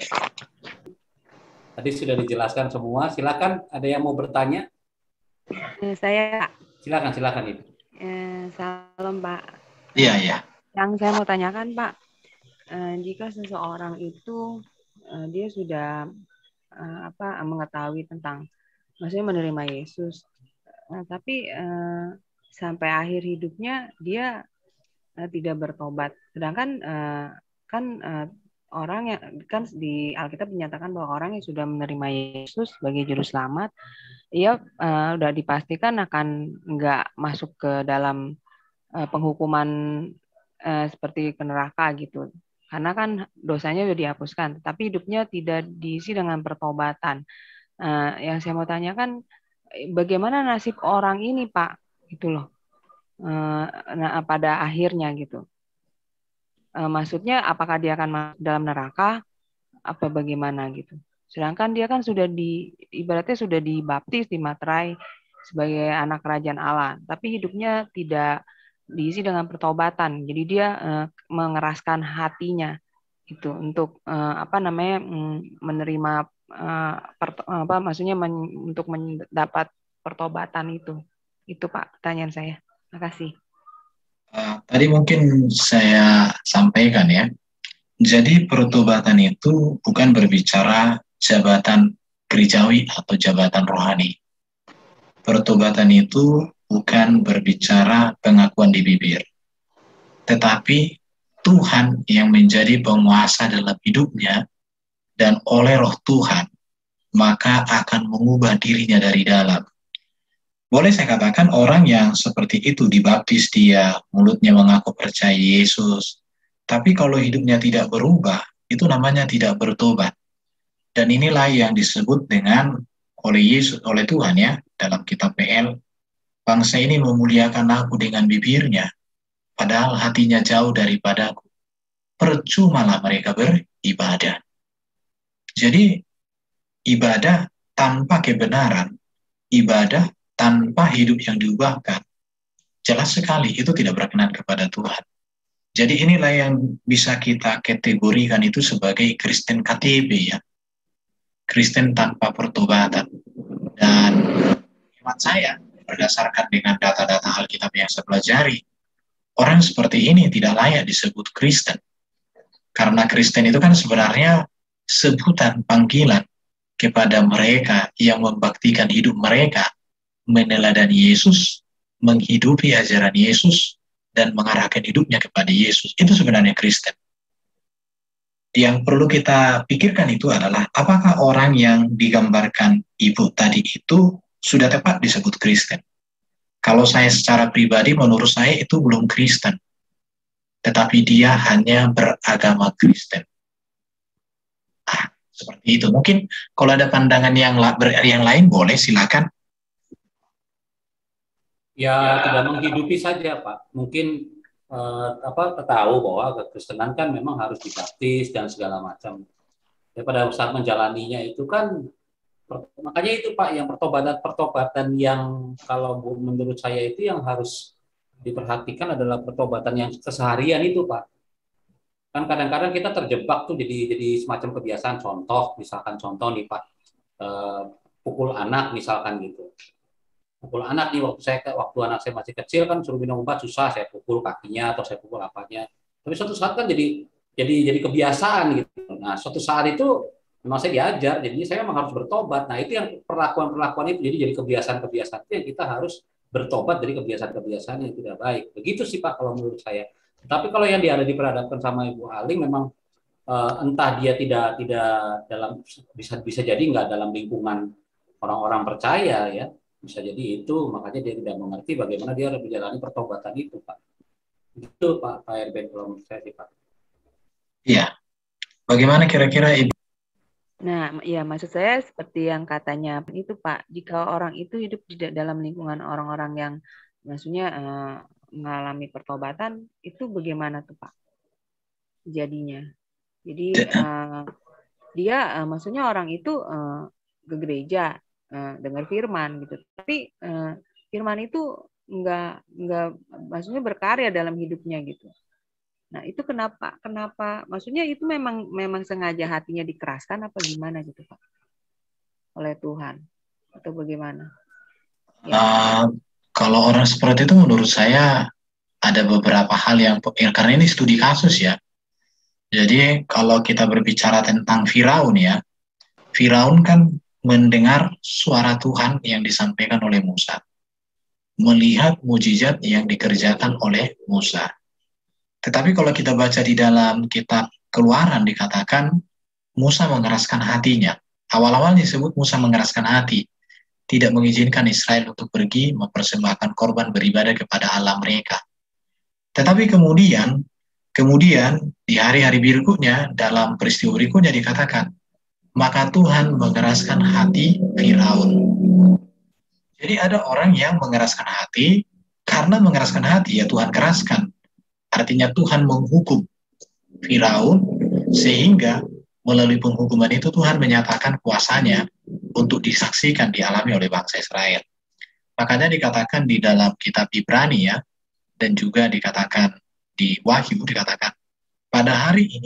Tadi sudah dijelaskan semua. Silakan, ada yang mau bertanya? Saya. Silakan, silakan Ibu. Eh, salam Pak. Iya, iya. Yang saya mau tanyakan Pak, eh, jika seseorang itu uh, dia sudah uh, apa mengetahui tentang, maksudnya menerima Yesus, uh, tapi uh, sampai akhir hidupnya dia uh, tidak bertobat. Sedangkan uh, kan uh, orang yang kan di Alkitab dinyatakan bahwa orang yang sudah menerima Yesus sebagai juru selamat, ia uh, sudah dipastikan akan nggak masuk ke dalam uh, penghukuman uh, seperti ke neraka gitu. Karena kan dosanya sudah dihapuskan, tapi hidupnya tidak diisi dengan pertobatan. Uh, yang saya mau tanyakan, bagaimana nasib orang ini, Pak? Gitu loh. Uh, nah, pada akhirnya gitu. Uh, maksudnya, apakah dia akan masuk dalam neraka, apa bagaimana gitu? Sedangkan dia kan sudah di, ibaratnya sudah dibaptis, dimaterai sebagai anak kerajaan Allah, tapi hidupnya tidak diisi dengan pertobatan. Jadi dia uh, mengeraskan hatinya itu untuk uh, apa namanya mm, menerima uh, per, apa maksudnya men, untuk mendapat pertobatan itu. Itu Pak pertanyaan saya. Makasih. Uh, tadi mungkin saya sampaikan ya. Jadi pertobatan itu bukan berbicara jabatan gerejawi atau jabatan rohani. Pertobatan itu bukan berbicara pengakuan di bibir, tetapi Tuhan yang menjadi penguasa dalam hidupnya, dan oleh roh Tuhan maka akan mengubah dirinya dari dalam. Boleh saya katakan orang yang seperti itu dibaptis, dia mulutnya mengaku percaya Yesus, tapi kalau hidupnya tidak berubah, itu namanya tidak bertobat. Dan inilah yang disebut dengan oleh Yesus, oleh Tuhan ya, dalam kitab P L, bangsa ini memuliakan aku dengan bibirnya, padahal hatinya jauh daripadaku. Percumalah mereka beribadah. Jadi ibadah tanpa kebenaran, ibadah tanpa hidup yang diubahkan, jelas sekali itu tidak berkenan kepada Tuhan. Jadi inilah yang bisa kita kategorikan itu sebagai Kristen K T B ya, Kristen tanpa pertobatan. Dan hemat saya, berdasarkan dengan data-data Alkitab yang saya pelajari, orang seperti ini tidak layak disebut Kristen. Karena Kristen itu kan sebenarnya sebutan panggilan kepada mereka yang membaktikan hidup mereka meneladani Yesus, menghidupi ajaran Yesus, dan mengarahkan hidupnya kepada Yesus. Itu sebenarnya Kristen. Yang perlu kita pikirkan itu adalah apakah orang yang digambarkan Ibu tadi itu sudah tepat disebut Kristen. Kalau saya secara pribadi, menurut saya itu belum Kristen. Tetapi dia hanya beragama Kristen. Ah, seperti itu. Mungkin kalau ada pandangan yang, yang lain, boleh silakan. Ya, tidak menghidupi saja, Pak. Mungkin eh, apa tahu bahwa kekristenan kan memang harus dibaptis dan segala macam. Ya, pada saat menjalaninya itu kan, per, makanya itu Pak, yang pertobatan-pertobatan yang kalau menurut saya itu yang harus diperhatikan adalah pertobatan yang keseharian itu, Pak. Kan kadang-kadang kita terjebak tuh jadi jadi semacam kebiasaan. Contoh, misalkan contoh nih Pak, eh, pukul anak misalkan gitu. Pukul anak nih, waktu saya waktu anak saya masih kecil kan suruh minum obat susah, saya pukul kakinya atau saya pukul apanya. Tapi suatu saat kan jadi jadi jadi kebiasaan gitu. Nah, suatu saat itu memang saya diajar, jadi saya memang harus bertobat. Nah, itu yang perlakuan-perlakuan itu jadi jadi kebiasaan-kebiasaan itu yang kita harus bertobat dari kebiasaan-kebiasaan yang tidak baik. Begitu sih Pak kalau menurut saya. Tapi kalau yang dia ada diperhadapkan sama Ibu Aling memang uh, entah dia tidak tidak dalam bisa bisa jadi nggak dalam lingkungan orang-orang percaya ya. Bisa jadi itu, makanya dia tidak mengerti bagaimana dia harus menjalani pertobatan itu, Pak. Itu, Pak, Pak Erben, kalau menurut saya sih, Pak. Iya. Bagaimana kira-kira Ibu? Nah, ya maksud saya seperti yang katanya itu, Pak. Jika orang itu hidup di dalam lingkungan orang-orang yang maksudnya uh, mengalami pertobatan, itu bagaimana tuh, Pak? Jadinya. Jadi uh, dia, uh, maksudnya orang itu uh, ke gereja, Uh, dengar firman gitu, tapi uh, firman itu enggak enggak maksudnya berkarya dalam hidupnya gitu. Nah itu kenapa kenapa maksudnya itu memang memang sengaja hatinya dikeraskan apa gimana gitu Pak oleh Tuhan atau bagaimana? Ya. Uh, kalau orang seperti itu menurut saya ada beberapa hal yang, ya, karena ini studi kasus ya. Jadi kalau kita berbicara tentang Firaun ya, Firaun kan mendengar suara Tuhan yang disampaikan oleh Musa, melihat mujizat yang dikerjakan oleh Musa. Tetapi kalau kita baca di dalam kitab Keluaran dikatakan Musa mengeraskan hatinya. Awal-awal disebut Musa mengeraskan hati, tidak mengizinkan Israel untuk pergi mempersembahkan korban beribadah kepada Allah mereka. Tetapi kemudian, kemudian di hari-hari berikutnya, dalam peristiwa berikutnya dikatakan, maka Tuhan mengeraskan hati Firaun. Jadi ada orang yang mengeraskan hati, karena mengeraskan hati ya Tuhan keraskan. Artinya Tuhan menghukum Firaun, sehingga melalui penghukuman itu Tuhan menyatakan kuasanya untuk disaksikan, dialami oleh bangsa Israel. Makanya dikatakan di dalam kitab Ibrani ya, dan juga dikatakan di Wahyu, dikatakan pada hari ini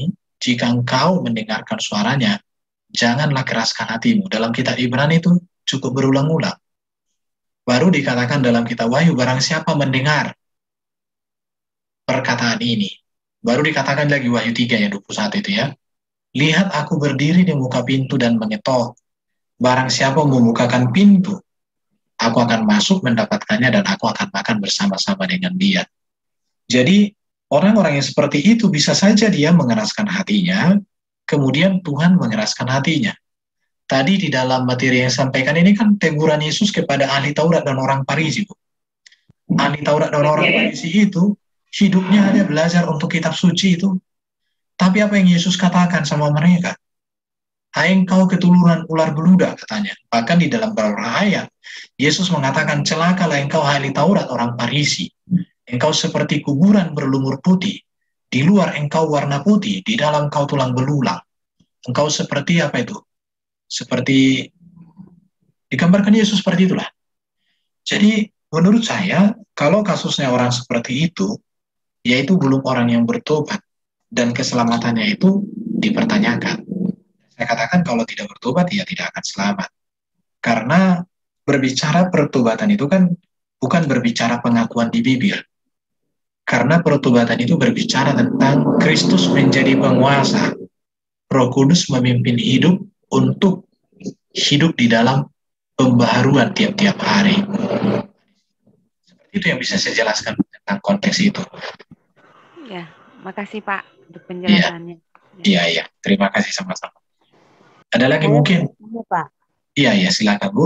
jika engkau mendengarkan suaranya, janganlah keraskan hatimu. Dalam kitab Ibrani itu cukup berulang-ulang. Baru dikatakan dalam kitab Wahyu, barang siapa mendengar perkataan ini. Baru dikatakan lagi Wahyu tiga yang dua puluh satu itu ya. Lihat aku berdiri di muka pintu dan mengetok. Barang siapa membukakan pintu, aku akan masuk mendapatkannya dan aku akan makan bersama-sama dengan dia. Jadi orang-orang yang seperti itu bisa saja dia mengeraskan hatinya, kemudian Tuhan mengeraskan hatinya. Tadi di dalam materi yang sampaikan ini kan teguran Yesus kepada ahli Taurat dan orang Farisi, Bu. Ahli Taurat dan orang Farisi itu hidupnya hanya belajar untuk kitab suci itu. Tapi apa yang Yesus katakan sama mereka? Hai engkau keturunan ular beluda, katanya. Bahkan di dalam beberapa ayat, Yesus mengatakan, celakalah engkau ahli Taurat orang Farisi. Engkau seperti kuburan berlumur putih. Di luar engkau warna putih, di dalam engkau tulang belulang. Engkau seperti apa itu? Seperti digambarkan Yesus seperti itulah. Jadi menurut saya, kalau kasusnya orang seperti itu, yaitu belum orang yang bertobat, dan keselamatannya itu dipertanyakan. Saya katakan kalau tidak bertobat, ya tidak akan selamat. Karena berbicara pertobatan itu kan bukan berbicara pengakuan di bibir. Karena pertobatan itu berbicara tentang Kristus menjadi penguasa. Roh Kudus memimpin hidup untuk hidup di dalam pembaharuan tiap-tiap hari. Seperti itu yang bisa saya jelaskan tentang konteks itu. Ya, makasih Pak untuk penjelasannya. Iya, iya. Terima kasih sama-sama. Ada lagi Saya mungkin? bertanya, Pak. Iya, iya. Silakan, Bu.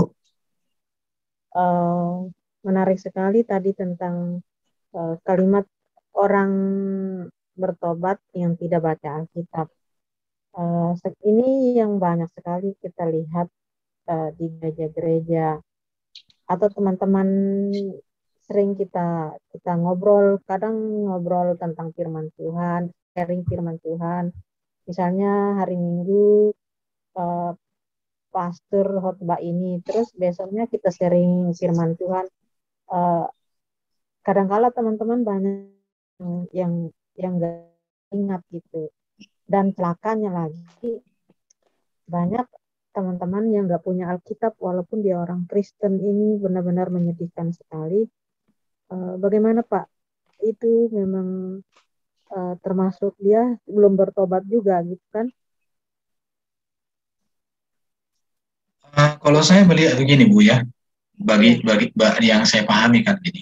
Uh, menarik sekali tadi tentang uh, kalimat orang bertobat yang tidak baca Alkitab. Uh, ini yang banyak sekali kita lihat uh, di gereja-gereja atau teman-teman sering kita kita ngobrol, kadang ngobrol tentang firman Tuhan, sharing firman Tuhan. Misalnya hari Minggu uh, pastor khotbah ini, terus besoknya kita sharing firman Tuhan. Uh, kadang-kala teman-teman banyak yang yang nggak ingat gitu. Dan celakanya lagi, banyak teman-teman yang nggak punya Alkitab, walaupun dia orang Kristen. Ini benar-benar menyedihkan sekali. Uh, bagaimana Pak? Itu memang uh, termasuk dia belum bertobat juga, gitu kan? Uh, kalau saya melihat begini, Bu ya, bagi bagi yang saya pahami kan gini.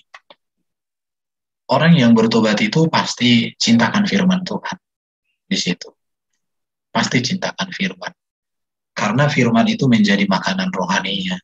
Orang yang bertobat itu pasti cintakan firman Tuhan di situ. Pasti cintakan firman. Karena firman itu menjadi makanan rohaninya.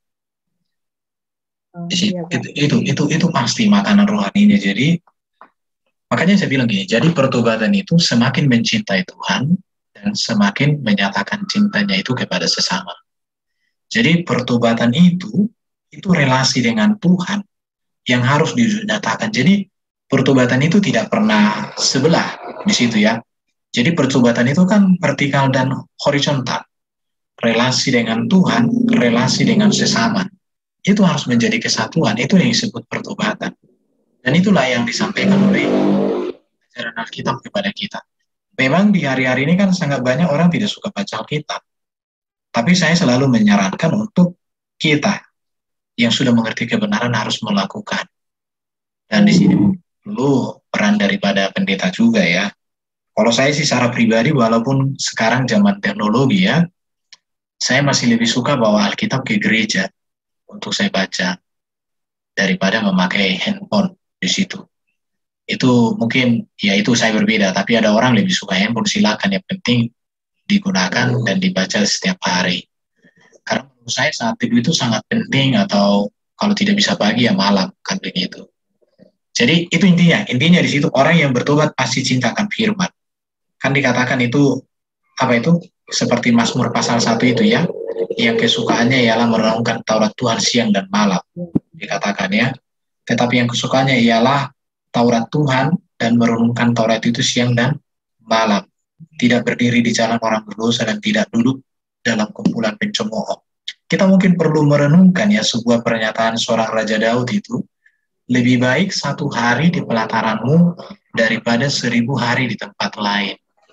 Oh, di situ, iya, itu, itu itu itu pasti makanan rohaninya. Jadi makanya saya bilang gini, jadi pertobatan itu semakin mencintai Tuhan dan semakin menyatakan cintanya itu kepada sesama. Jadi pertobatan itu itu relasi dengan Tuhan yang harus dinyatakan. Jadi pertobatan itu tidak pernah sebelah di situ ya. Jadi pertobatan itu kan vertikal dan horizontal. Relasi dengan Tuhan, relasi dengan sesama. Itu harus menjadi kesatuan. Itu yang disebut pertobatan. Dan itulah yang disampaikan oleh ajaran Alkitab kepada kita. Memang di hari-hari ini kan sangat banyak orang tidak suka baca Alkitab. Tapi saya selalu menyarankan untuk kita yang sudah mengerti kebenaran harus melakukan. Dan di sini perlu peran daripada pendeta juga ya. Kalau saya sih secara pribadi, walaupun sekarang zaman teknologi ya, saya masih lebih suka bawa Alkitab ke gereja untuk saya baca daripada memakai handphone di situ. Itu mungkin ya itu saya berbeda, tapi ada orang lebih suka handphone, silakan, yang penting digunakan dan dibaca setiap hari. Karena menurut saya saat teduh itu sangat penting, atau kalau tidak bisa pagi ya malam kan begitu. Jadi itu intinya, intinya di situ orang yang bertobat pasti cintakan firman. Kan dikatakan itu apa itu seperti Mazmur pasal satu itu ya, yang kesukaannya ialah merenungkan Taurat Tuhan siang dan malam, dikatakan ya. Tetapi yang kesukaannya ialah Taurat Tuhan dan merenungkan Taurat itu siang dan malam. Tidak berdiri di jalan orang berdosa dan tidak duduk dalam kumpulan pencemooh. Kita mungkin perlu merenungkan ya sebuah pernyataan seorang Raja Daud itu, lebih baik satu hari di pelataranmu daripada seribu hari di tempat lain.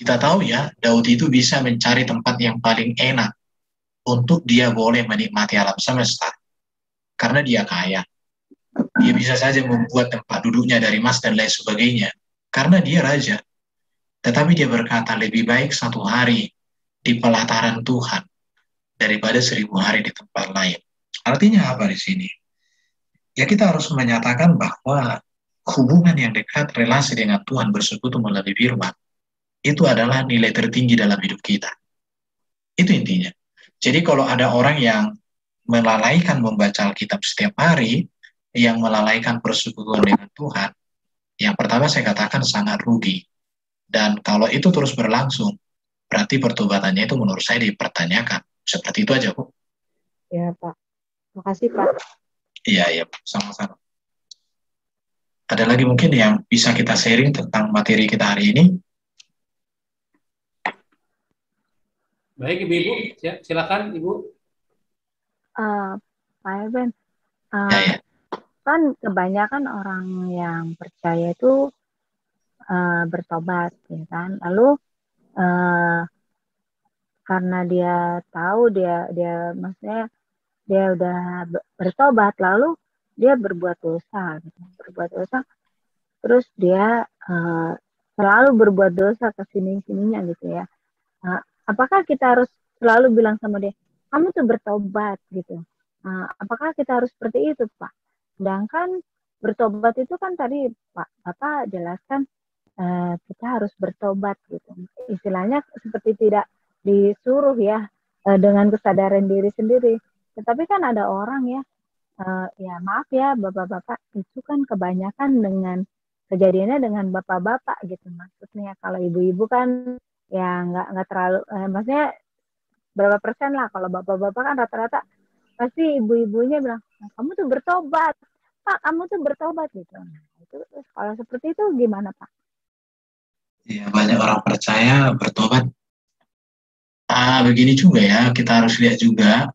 Kita tahu ya, Daud itu bisa mencari tempat yang paling enak untuk dia boleh menikmati alam semesta. Karena dia kaya. Dia bisa saja membuat tempat duduknya dari emas dan lain sebagainya. Karena dia raja. Tetapi dia berkata, lebih baik satu hari di pelataran Tuhan daripada seribu hari di tempat lain. Artinya apa di sini? Ya kita harus menyatakan bahwa hubungan yang dekat, relasi dengan Tuhan bersekutu melalui firman, itu adalah nilai tertinggi dalam hidup kita. Itu intinya. Jadi kalau ada orang yang melalaikan membaca Alkitab setiap hari, yang melalaikan persekutuan dengan Tuhan, yang pertama saya katakan sangat rugi. Dan kalau itu terus berlangsung, berarti pertobatannya itu menurut saya dipertanyakan. Seperti itu aja, Bu. Ya, Pak. Makasih, Pak. Iya, iya, sama-sama. Ada lagi mungkin yang bisa kita sharing tentang materi kita hari ini? Baik, Ibu-Ibu. Silakan, Ibu. Uh, Pak Eben, uh, Ya, ya. kan kebanyakan orang yang percaya itu uh, bertobat, ya kan? Lalu uh, karena dia tahu dia dia maksudnya dia udah bertobat, lalu dia berbuat dosa, gitu. berbuat dosa, terus dia uh, selalu berbuat dosa kesini-sininya gitu ya. Uh, apakah kita harus selalu bilang sama dia, kamu tuh bertobat gitu? Uh, apakah kita harus seperti itu, Pak? Sedangkan bertobat itu kan tadi Pak Bapak jelaskan uh, kita harus bertobat gitu. Istilahnya seperti tidak disuruh ya uh, dengan kesadaran diri sendiri. Tetapi kan ada orang ya, uh, ya maaf ya bapak-bapak, itu kan kebanyakan dengan kejadiannya dengan bapak-bapak gitu. Maksudnya kalau ibu-ibu kan ya nggak nggak terlalu, eh, maksudnya berapa persen lah. Kalau bapak-bapak kan rata-rata pasti ibu-ibunya bilang, nah, kamu tuh bertobat, Pak, kamu tuh bertobat gitu. Nah, itu kalau seperti itu gimana, Pak? Iya, banyak orang percaya bertobat. Ah, begini juga ya, kita harus lihat juga.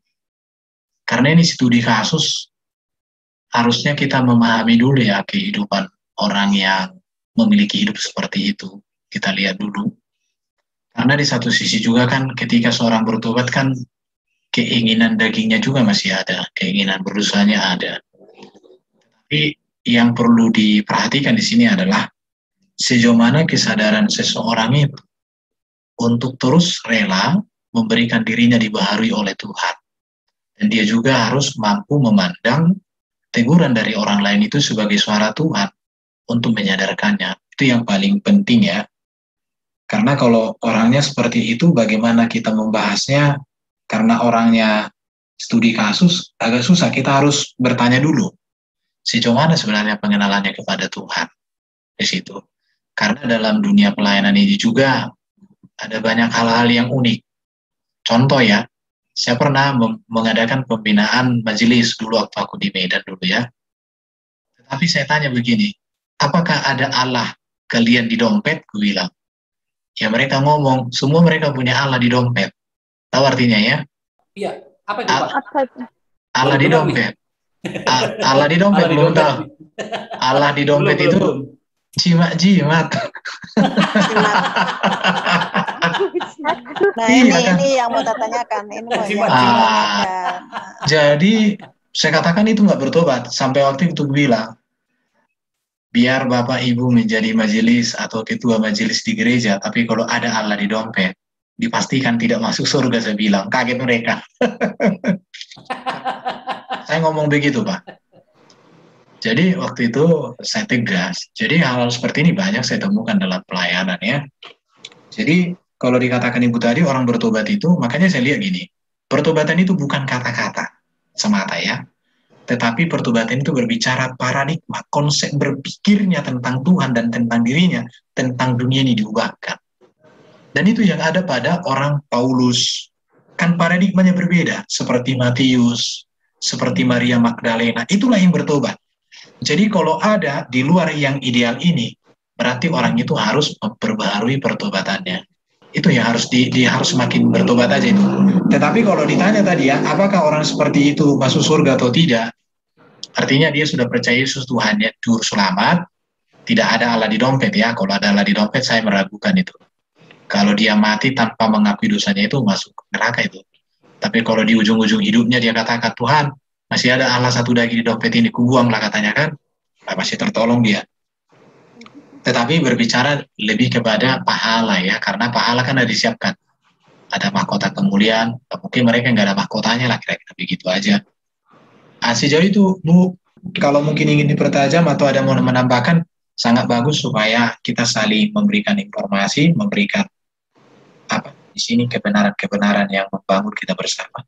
Karena ini studi kasus, harusnya kita memahami dulu ya kehidupan orang yang memiliki hidup seperti itu. Kita lihat dulu. Karena di satu sisi juga kan ketika seorang bertobat kan keinginan dagingnya juga masih ada, keinginan berdosanya ada. Tapi yang perlu diperhatikan di sini adalah sejauh mana kesadaran seseorang itu untuk terus rela memberikan dirinya dibaharui oleh Tuhan. Dan dia juga harus mampu memandang teguran dari orang lain itu sebagai suara Tuhan untuk menyadarkannya. Itu yang paling penting ya. Karena kalau orangnya seperti itu, bagaimana kita membahasnya? Karena orangnya studi kasus, agak susah. Kita harus bertanya dulu, sejauh mana sebenarnya pengenalannya kepada Tuhan di situ. Karena dalam dunia pelayanan ini juga ada banyak hal-hal yang unik. Contoh ya, saya pernah mengadakan pembinaan majelis dulu waktu aku di Medan dulu ya. Tetapi saya tanya begini, apakah ada Allah kalian di dompet? Aku bilang. Ya mereka ngomong, semua mereka punya Allah di dompet. Tahu artinya ya? Iya, apa itu Pak? Allah di dompet. Allah di dompet, belum tahu. Allah di dompet itu jimat-jimat. Nah ini, ini yang mau tanyakan. Ini mau yang ah, jadi saya katakan itu nggak bertobat. Sampai waktu itu bilang, biar Bapak Ibu menjadi majelis atau ketua majelis di gereja, tapi kalau ada Allah di dompet, dipastikan tidak masuk surga, saya bilang. Kaget mereka. Saya ngomong begitu, Pak. Jadi waktu itu saya tegas. Jadi hal-hal seperti ini banyak saya temukan dalam pelayanan ya. Jadi kalau dikatakan Ibu tadi orang bertobat itu, makanya saya lihat gini, pertobatan itu bukan kata-kata semata ya. Tetapi pertobatan itu berbicara paradigma, konsep berpikirnya tentang Tuhan dan tentang dirinya, tentang dunia ini diubahkan. Dan itu yang ada pada orang Paulus. Kan paradigmanya berbeda, seperti Matius, seperti Maria Magdalena, itulah yang bertobat. Jadi kalau ada di luar yang ideal ini, berarti orang itu harus memperbaharui pertobatannya. Itu yang harus di, dia harus semakin bertobat aja itu. Tetapi kalau ditanya tadi ya, apakah orang seperti itu masuk surga atau tidak? Artinya dia sudah percaya Yesus Tuhan ya, juru selamat. Tidak ada Allah di dompet ya. Kalau ada Allah di dompet saya meragukan itu. Kalau dia mati tanpa mengakui dosanya itu masuk neraka itu. Tapi kalau di ujung-ujung hidupnya dia katakan, Tuhan, masih ada Allah satu lagi di dompet ini, kubuanglah katanya kan, nah, masih tertolong dia. Tetapi berbicara lebih kepada pahala ya, karena pahala kan ada disiapkan. Ada mahkota kemuliaan, mungkin mereka nggak ada mahkotanya lah, kira-kira begitu aja. Nah, sejauh itu, Bu, kalau mungkin ingin dipertajam atau ada mau menambahkan, sangat bagus supaya kita saling memberikan informasi, memberikan apa di sini kebenaran-kebenaran yang membangun kita bersama.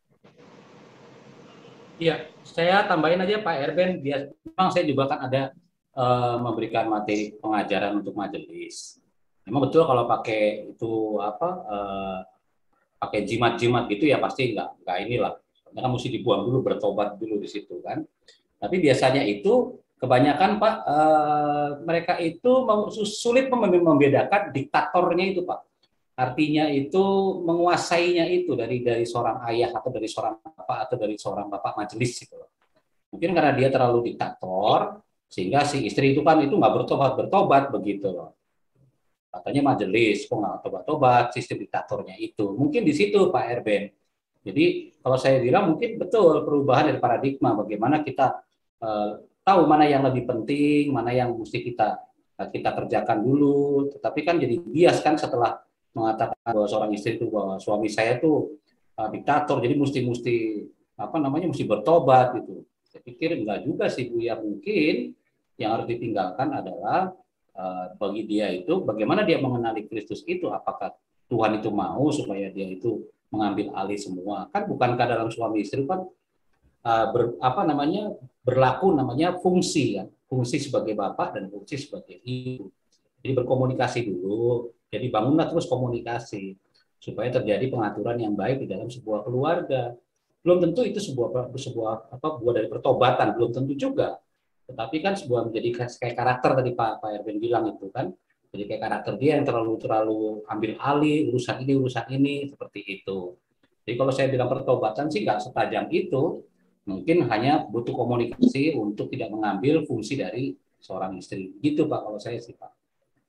Iya, saya tambahin aja Pak Erben, dia memang saya juga kan ada uh, memberikan materi pengajaran untuk majelis. Memang betul kalau pakai itu apa uh, pakai jimat-jimat gitu ya pasti nggak nggak inilah. Karena kan mesti dibuang dulu, bertobat dulu di situ kan. Tapi biasanya itu kebanyakan Pak uh, mereka itu sulit membedakan diktatornya itu Pak. Artinya itu menguasainya itu dari dari seorang ayah atau dari seorang bapak atau dari seorang bapak majelis gitu. Mungkin karena dia terlalu diktator sehingga si istri itu kan itu nggak bertobat bertobat begitu loh. Katanya majelis kok nggak tobat-tobat, sistem diktatornya itu. Mungkin di situ Pak Erben. Jadi kalau saya bilang mungkin betul perubahan dari paradigma bagaimana kita eh, tahu mana yang lebih penting, mana yang mesti kita kita kerjakan dulu. Tetapi kan jadi bias kan setelah mengatakan bahwa seorang istri itu bahwa suami saya tuh uh, diktator, jadi mesti-mesti apa namanya mesti bertobat gitu. Saya pikir enggak juga sih Bu ya, mungkin yang harus ditinggalkan adalah uh, bagi dia itu bagaimana dia mengenali Kristus itu, apakah Tuhan itu mau supaya dia itu mengambil alih semua. Kan bukankah dalam suami istri kan uh, ber, apa namanya berlaku namanya fungsi ya, fungsi sebagai bapak dan fungsi sebagai ibu. Jadi berkomunikasi dulu. Jadi bangunlah terus komunikasi supaya terjadi pengaturan yang baik di dalam sebuah keluarga. Belum tentu itu sebuah sebuah apa buah dari pertobatan, belum tentu juga. Tetapi kan sebuah menjadi kayak karakter tadi Pak Pak Erben bilang itu kan. Jadi kayak karakter dia yang terlalu terlalu ambil alih urusan ini urusan ini seperti itu. Jadi kalau saya bilang pertobatan sih nggak setajam itu. Mungkin hanya butuh komunikasi untuk tidak mengambil fungsi dari seorang istri. Gitu Pak kalau saya sih Pak.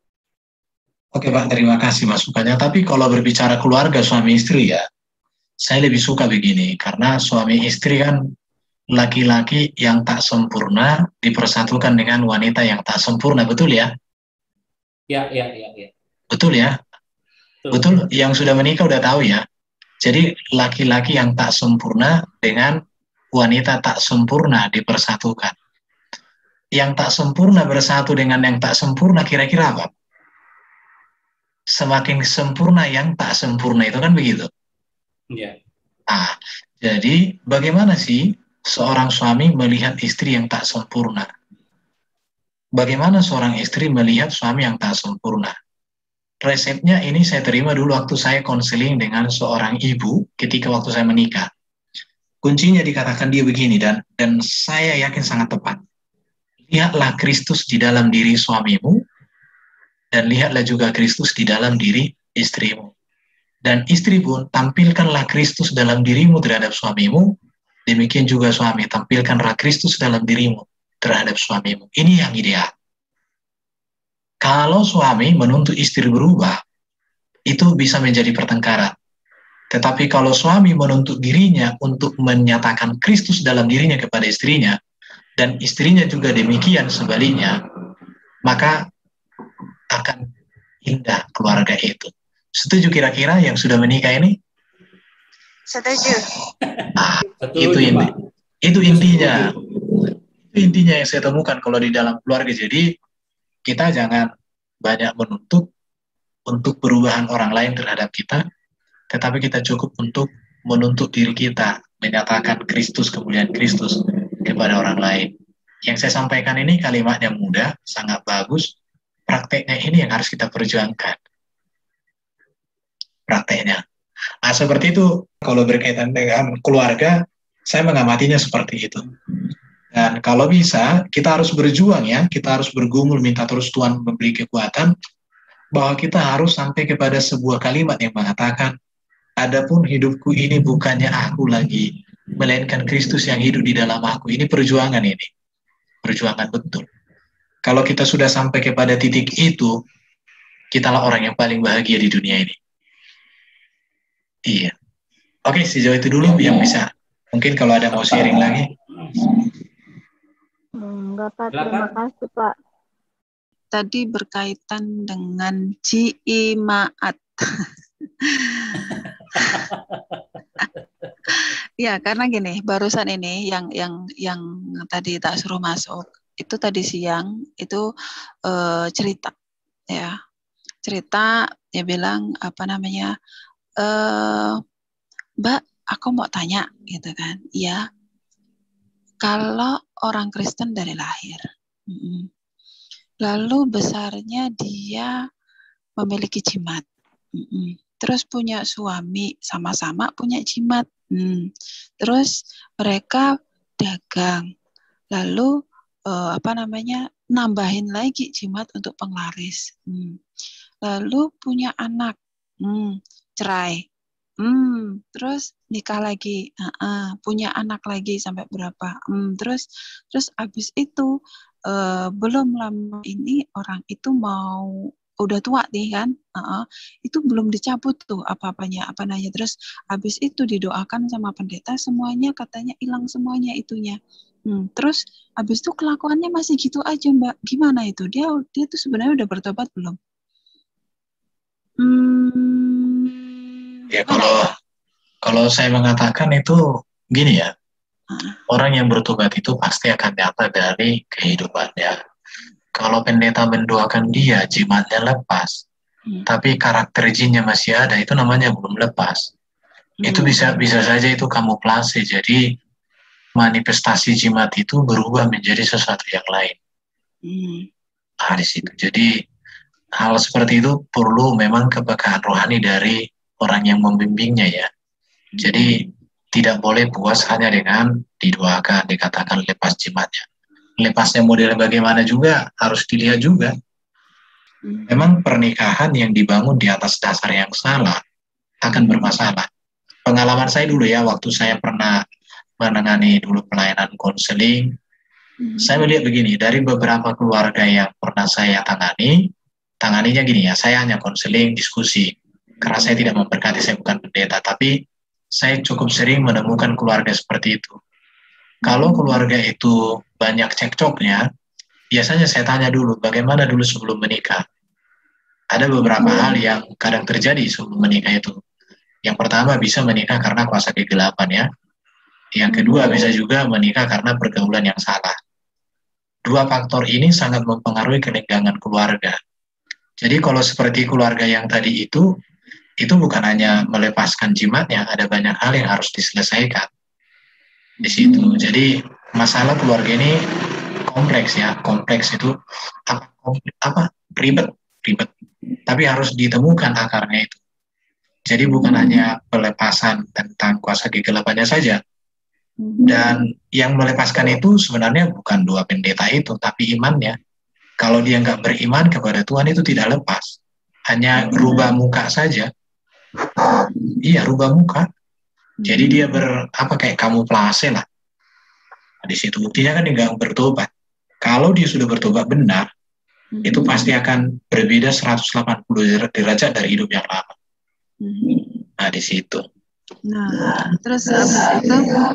Oke Pak, terima kasih masukannya. Tapi kalau berbicara keluarga suami istri ya, saya lebih suka begini. Karena suami istri kan laki-laki yang tak sempurna dipersatukan dengan wanita yang tak sempurna, betul ya? Ya, ya, ya. ya. Betul ya? Betul. Betul, yang sudah menikah udah tahu ya. Jadi laki-laki yang tak sempurna dengan wanita tak sempurna dipersatukan. Yang tak sempurna bersatu dengan yang tak sempurna kira-kira apa? Semakin sempurna yang tak sempurna itu kan begitu. Iya. Nah, jadi bagaimana sih seorang suami melihat istri yang tak sempurna? Bagaimana seorang istri melihat suami yang tak sempurna? Resepnya ini saya terima dulu waktu saya konseling dengan seorang ibu ketika waktu saya menikah. Kuncinya dikatakan dia begini dan dan saya yakin sangat tepat. Lihatlah Kristus di dalam diri suamimu. Dan lihatlah juga Kristus di dalam diri istrimu. Dan istri pun tampilkanlah Kristus dalam dirimu terhadap suamimu. Demikian juga suami, tampilkanlah Kristus dalam dirimu terhadap suamimu. Ini yang ideal. Kalau suami menuntut istri berubah, itu bisa menjadi pertengkaran. Tetapi kalau suami menuntut dirinya untuk menyatakan Kristus dalam dirinya kepada istrinya, dan istrinya juga demikian sebaliknya, maka akan indah keluarga itu. Setuju kira-kira yang sudah menikah ini? Setuju. Ah, Setuju, itu inti, Pak. itu intinya. Itu intinya yang saya temukan kalau di dalam keluarga. Jadi kita jangan banyak menuntut untuk perubahan orang lain terhadap kita, tetapi kita cukup untuk menuntut diri kita menyatakan Kristus, kemuliaan Kristus kepada orang lain. Yang saya sampaikan ini kalimatnya mudah, sangat bagus. Prakteknya ini yang harus kita perjuangkan. Prakteknya. Nah, seperti itu, kalau berkaitan dengan keluarga, saya mengamatinya seperti itu. Dan kalau bisa, kita harus berjuang ya, kita harus bergumul, minta terus Tuhan memberi kekuatan, bahwa kita harus sampai kepada sebuah kalimat yang mengatakan, adapun hidupku ini bukannya aku lagi, melainkan Kristus yang hidup di dalam aku. Ini perjuangan ini. Perjuangan betul. Kalau kita sudah sampai kepada titik itu, kitalah orang yang paling bahagia di dunia ini. Iya. Oke, sejauh itu dulu yang bisa. Mungkin kalau ada mau sharing lagi. Enggak, Pak. Silakan. Terima kasih, Pak. Tadi berkaitan dengan jimaat. Ya, karena gini, barusan ini yang yang yang tadi tak suruh masuk itu tadi siang itu eh, cerita, ya cerita dia bilang apa namanya, eh, Mbak, aku mau tanya gitu kan, ya kalau orang Kristen dari lahir, mm-mm. lalu besarnya dia memiliki jimat, mm-mm. terus punya suami sama-sama punya jimat, mm. terus mereka dagang, lalu eh, apa namanya nambahin lagi jimat untuk penglaris, mm. lalu punya anak, mm. cerai, mm. terus nikah lagi, uh-uh. punya anak lagi sampai berapa, mm. terus terus abis itu eh, belum lama ini orang itu mau udah tua nih kan, uh-uh. itu belum dicabut tuh apa-apanya apa namanya, terus habis itu didoakan sama pendeta semuanya katanya hilang semuanya itunya, hmm. terus habis itu kelakuannya masih gitu aja Mbak, gimana itu dia dia tuh sebenarnya udah bertobat belum? Hmm, Ya gimana kalau ya? kalau saya mengatakan itu gini ya, Ah, orang yang bertobat itu pasti akan nyata dari kehidupannya. Kalau pendeta mendoakan dia, jimatnya lepas, hmm, tapi karakter jinnya masih ada, itu namanya belum lepas. Itu hmm, bisa bisa saja itu kamuflase. Jadi manifestasi jimat itu berubah menjadi sesuatu yang lain. hmm, Nah, di situ. Jadi hal seperti itu perlu memang kepekaan rohani dari orang yang membimbingnya ya. Jadi tidak boleh puas hanya dengan didoakan, dikatakan lepas jimatnya. Lepasnya model bagaimana juga harus dilihat juga. hmm, Memang pernikahan yang dibangun di atas dasar yang salah akan bermasalah. Pengalaman saya dulu ya, waktu saya pernah menangani dulu pelayanan konseling, hmm, saya melihat begini, dari beberapa keluarga yang pernah saya tangani, tanganinya gini ya, saya hanya konseling, diskusi, karena saya tidak memberkati, saya bukan pendeta, tapi saya cukup sering menemukan keluarga seperti itu. Kalau keluarga itu banyak cekcoknya, biasanya saya tanya dulu, bagaimana dulu sebelum menikah? Ada beberapa hal yang kadang terjadi sebelum menikah itu. Yang pertama bisa menikah karena kuasa kegelapan ya. Yang kedua bisa juga menikah karena pergaulan yang salah. Dua faktor ini sangat mempengaruhi ketegangan keluarga. Jadi kalau seperti keluarga yang tadi itu, itu bukan hanya melepaskan jimatnya, ada banyak hal yang harus diselesaikan di situ. Jadi masalah keluarga ini kompleks ya, kompleks itu apa, apa ribet, ribet. Tapi harus ditemukan akarnya itu. Jadi bukan hanya pelepasan tentang kuasa kegelapannya saja. Dan yang melepaskan itu sebenarnya bukan dua pendeta itu, tapi imannya. Kalau dia nggak beriman kepada Tuhan itu tidak lepas. Hanya rubah muka saja. Iya, rubah muka. Jadi dia ber apa kayak kamuflase lah. Nah, di situ buktinya kan dia nggak bertobat. Kalau dia sudah bertobat benar, itu pasti akan berbeda seratus delapan puluh derajat dari hidup yang lama. Nah, di situ. Nah, terus habis itu,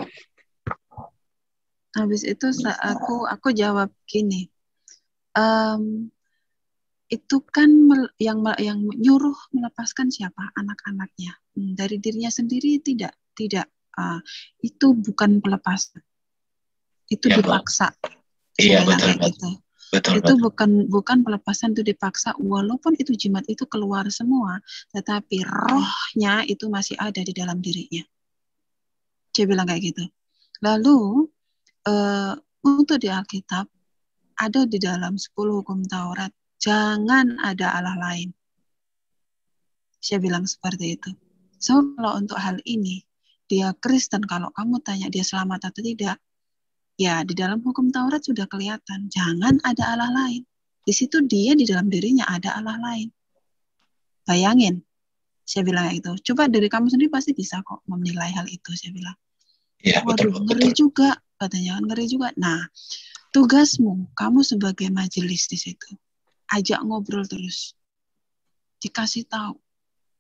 habis itu aku aku jawab gini, um, itu kan mel- yang yang nyuruh melepaskan siapa? Anak-anaknya. Hmm, dari dirinya sendiri tidak, tidak. Uh, itu bukan pelepasan, itu Ya, dipaksa. iya, Saya bilang betul, kayak betul. gitu. Betul, Itu betul. bukan bukan pelepasan, itu dipaksa, walaupun itu jimat itu keluar semua, tetapi rohnya itu masih ada di dalam dirinya. Saya bilang kayak gitu. Lalu uh, untuk di Alkitab ada di dalam sepuluh hukum Taurat, jangan ada Allah lain. Saya bilang seperti itu. So, kalau untuk hal ini, dia Kristen, kalau kamu tanya dia selamat atau tidak, ya di dalam hukum Taurat sudah kelihatan, jangan ada Allah lain. Di situ dia di dalam dirinya ada Allah lain. Bayangin, saya bilang itu. Coba dari kamu sendiri pasti bisa kok menilai hal itu, saya bilang. Iya, betul, Waduh, betul. ngeri juga, katanya kan ngeri juga. Nah, tugasmu, kamu sebagai majelis di situ, ajak ngobrol terus, dikasih tahu.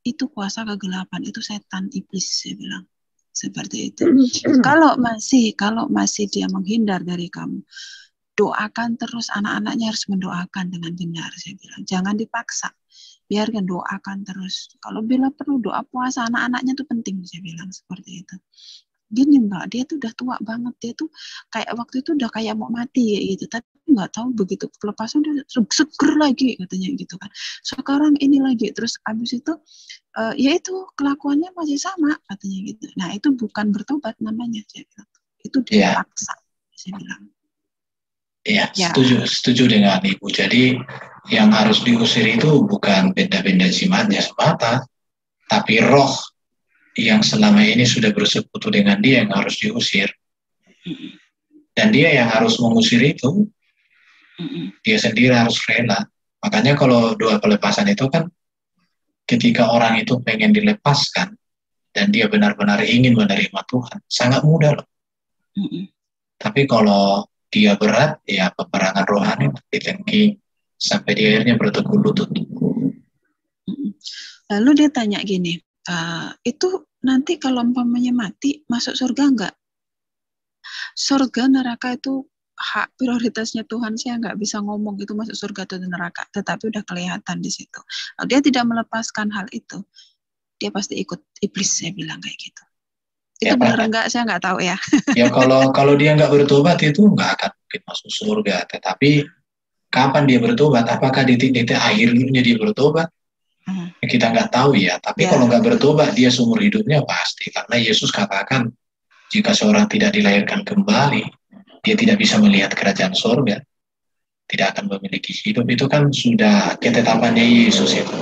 itu kuasa kegelapan, itu setan, iblis, saya bilang. Seperti itu. Kalau masih, kalau masih dia menghindar dari kamu, doakan terus, anak-anaknya harus mendoakan dengan benar, saya bilang. Jangan dipaksa, biarkan doakan terus. Kalau bila perlu doa puasa anak-anaknya itu penting, saya bilang seperti itu. Gini Mbak, dia tuh udah tua banget, dia tuh kayak waktu itu udah kayak mau mati gitu, tapi nggak tahu begitu pelepasan udah seger lagi katanya gitu kan. Sekarang ini lagi, terus abis itu uh, ya itu kelakuannya masih sama katanya gitu. Nah itu bukan bertobat namanya, saya bilang. Itu dipaksa, yeah. saya bilang. Iya, ya. setuju, setuju dengan Ibu. Jadi yang harus diusir itu bukan benda-benda jimatnya semata, tapi roh yang selama ini sudah bersekutu dengan dia yang harus diusir. Dan dia yang harus mengusir itu, dia sendiri harus rela. Makanya kalau doa pelepasan itu kan ketika orang itu pengen dilepaskan dan dia benar-benar ingin menerima Tuhan, sangat mudah loh. Tapi kalau dia berat, ya peperangan rohani ditengking sampai dia akhirnya bertekuk lutut. Lalu dia tanya gini, Uh, itu nanti kalau umpamanya mati masuk surga enggak? Surga neraka itu hak prioritasnya Tuhan, saya nggak bisa ngomong itu masuk surga atau neraka, tetapi udah kelihatan di situ. Kalau dia tidak melepaskan hal itu, dia pasti ikut iblis, saya bilang kayak gitu. Itu ya, benar enggak? Saya nggak tahu ya. Ya kalau kalau dia nggak bertobat itu nggak akan mungkin masuk surga. Tetapi kapan dia bertobat? Apakah di titik akhirnya dia bertobat? Hmm. Kita nggak tahu ya, tapi ya. Kalau nggak bertobat dia seumur hidupnya pasti, karena Yesus katakan jika seorang tidak dilahirkan kembali, dia tidak bisa melihat kerajaan surga, tidak akan memiliki hidup. Itu kan sudah ketetapannya Yesus itu.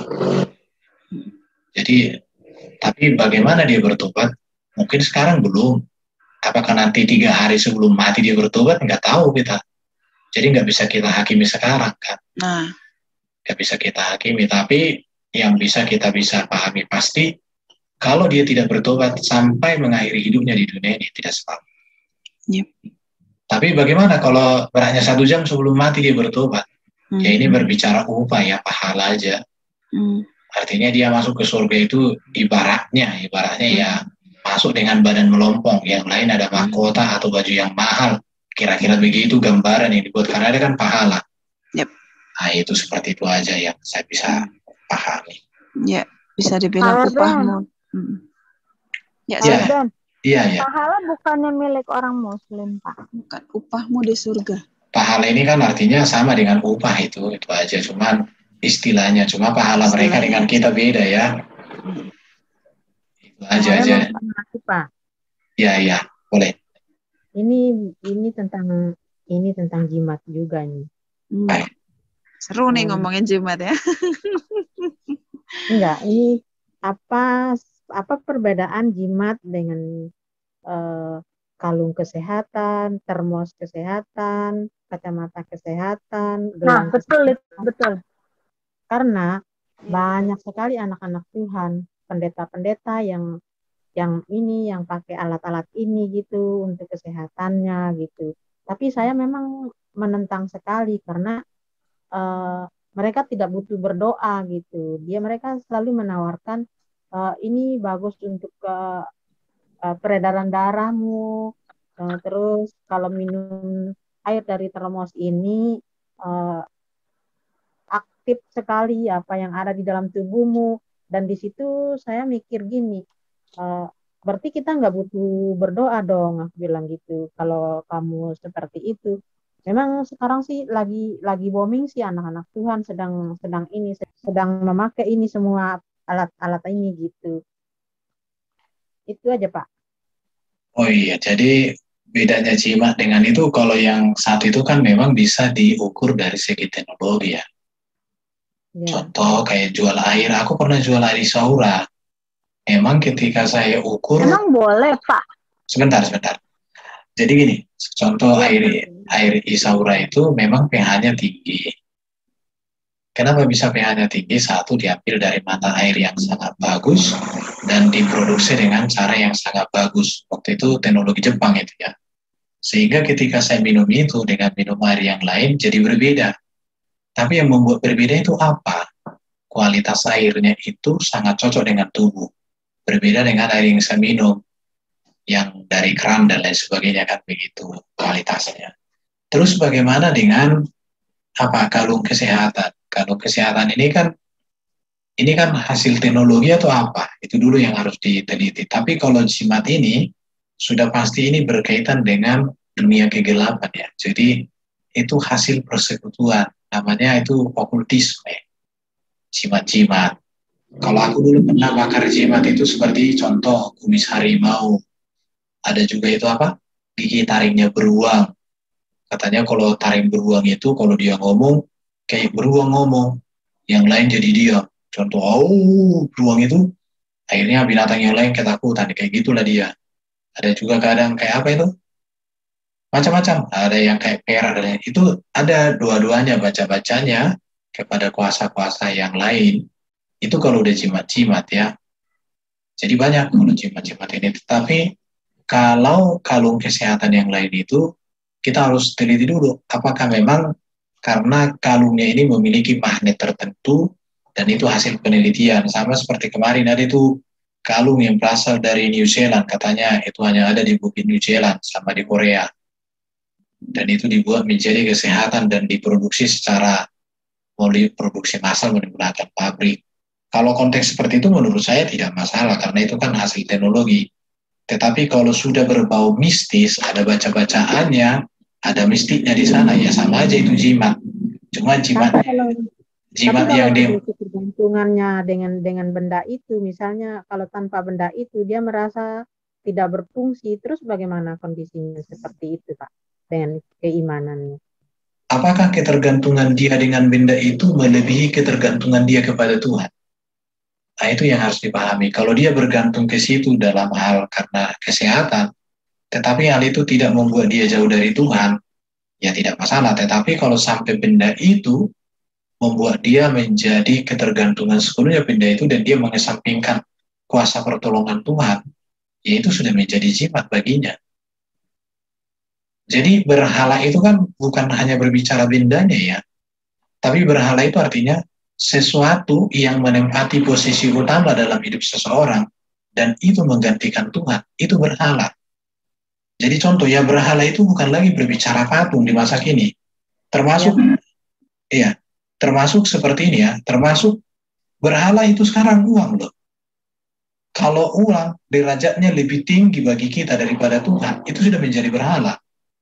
Jadi, tapi bagaimana dia bertobat? Mungkin sekarang belum. Apakah nanti tiga hari sebelum mati dia bertobat? Nggak tahu kita. Jadi nggak bisa kita hakimi sekarang kan? Nah, nggak bisa kita hakimi, tapi yang bisa kita bisa pahami pasti kalau dia tidak bertobat sampai mengakhiri hidupnya di dunia ini tidak selamat. Yep. Tapi bagaimana kalau beratnya satu jam sebelum mati dia bertobat? Mm-hmm. Ya ini berbicara upah ya, pahala aja. Mm. Artinya dia masuk ke surga itu ibaratnya, ibaratnya mm. ya masuk dengan badan melompong, yang lain ada mahkota mm. atau baju yang mahal. Kira-kira begitu gambaran yang dibuat, karena dia kan pahala. Yep. Nah itu seperti itu aja yang saya bisa mm. pahami. Ya, bisa dibilang upahmu. Hmm. Ya, ya, iya, ya. Pahala bukannya milik orang Muslim, Pak. Bukan, upahmu di surga. Pahala ini kan artinya sama dengan upah itu, itu aja. Cuman istilahnya, cuma pahala istilahnya. Mereka dengan kita beda ya. Hmm. Itu aja Saya aja. Aku, Pak. Ya, ya, boleh. Ini ini tentang ini tentang jimat juga nih. Hmm. Baik. Seru nih hmm. ngomongin jimat ya. Enggak, ini apa apa perbedaan jimat dengan uh, kalung kesehatan, termos kesehatan, kacamata kesehatan, gelang nah, betul kesehatan. betul. Karena banyak sekali anak-anak Tuhan, pendeta-pendeta yang yang ini yang pakai alat-alat ini gitu untuk kesehatannya gitu. Tapi saya memang menentang sekali karena Uh, mereka tidak butuh berdoa gitu. Dia mereka selalu menawarkan uh, ini bagus untuk uh, uh, peredaran darahmu. Uh, terus kalau minum air dari termos ini uh, aktif sekali apa yang ada di dalam tubuhmu. Dan di situ saya mikir gini, uh, berarti kita nggak butuh berdoa dong, aku bilang gitu. Kalau kamu seperti itu. Memang sekarang sih lagi lagi booming sih anak-anak Tuhan sedang sedang ini sedang memakai ini semua alat-alat ini gitu. Itu aja Pak. Oh iya, jadi bedanya jimat dengan itu kalau yang satu itu kan memang bisa diukur dari segi teknologi ya. Ya. Contoh kayak jual air, aku pernah jual air Isaura. Memang ketika saya ukur. Emang boleh Pak? Sebentar, sebentar. Jadi gini, contoh ya, air air Isaura itu memang pH-nya tinggi. Kenapa bisa pH-nya tinggi? Satu, diambil dari mata air yang sangat bagus dan diproduksi dengan cara yang sangat bagus. Waktu itu teknologi Jepang itu ya. Sehingga ketika saya minum itu dengan minum air yang lain jadi berbeda. Tapi yang membuat berbeda itu apa? kualitas airnya itu sangat cocok dengan tubuh. Berbeda dengan air yang saya minum, yang dari keran dan lain sebagainya, kan begitu kualitasnya. Terus bagaimana dengan apa kalung kesehatan? Kalung kesehatan ini kan ini kan hasil teknologi atau apa? Itu dulu yang harus diteliti. Tapi kalau jimat ini sudah pasti ini berkaitan dengan dunia kegelapan ya. Jadi itu hasil persekutuan. Namanya itu okultisme. Jimat-jimat. Kalau aku dulu pernah bakar jimat itu seperti contoh kumis harimau. Ada juga itu apa? Gigi taringnya beruang. Katanya kalau taring beruang itu kalau dia ngomong kayak beruang ngomong, yang lain jadi diam. Contoh, oh beruang itu akhirnya binatang yang lain ketakutan, kayak gitulah dia. Ada juga kadang kayak apa itu? Macam-macam. Ada yang kayak perak dan lain. Itu ada dua-duanya baca-bacanya kepada kuasa-kuasa yang lain. Itu kalau udah jimat-jimat ya. Jadi banyak kalau jimat-jimat ini. Tetapi kalau kalung kesehatan yang lain itu kita harus teliti dulu apakah memang karena kalungnya ini memiliki magnet tertentu dan itu hasil penelitian. Sama seperti kemarin ada itu kalung yang berasal dari New Zealand, katanya itu hanya ada di bukit New Zealand sama di Korea. Dan itu dibuat menjadi kesehatan dan diproduksi secara produksi massal menggunakan pabrik. Kalau konteks seperti itu menurut saya tidak masalah karena itu kan hasil teknologi. Tetapi kalau sudah berbau mistis, ada baca-bacaannya, ada mistiknya di sana, ya sama aja itu jimat. Cuma jimat, Tapi kalau, jimat tapi yang kalau dia dia ketergantungannya dengan dengan benda itu, misalnya kalau tanpa benda itu dia merasa tidak berfungsi, terus bagaimana kondisinya seperti itu, Pak, dengan keimanannya? apakah ketergantungan dia dengan benda itu melebihi ketergantungan dia kepada Tuhan? Nah, itu yang harus dipahami. Kalau dia bergantung ke situ dalam hal karena kesehatan, tetapi hal itu tidak membuat dia jauh dari Tuhan, ya tidak masalah. Tetapi kalau sampai benda itu membuat dia menjadi ketergantungan sepenuhnya benda itu dan dia mengesampingkan kuasa pertolongan Tuhan, ya itu sudah menjadi jimat baginya. Jadi berhala itu kan bukan hanya berbicara bendanya ya, tapi berhala itu artinya sesuatu yang menempati posisi utama dalam hidup seseorang dan itu menggantikan Tuhan, itu berhala. Jadi contoh ya, berhala itu bukan lagi berbicara patung di masa kini. Termasuk ya. Iya, termasuk seperti ini ya, termasuk berhala itu sekarang uang loh. Kalau uang derajatnya lebih tinggi bagi kita daripada Tuhan, itu sudah menjadi berhala.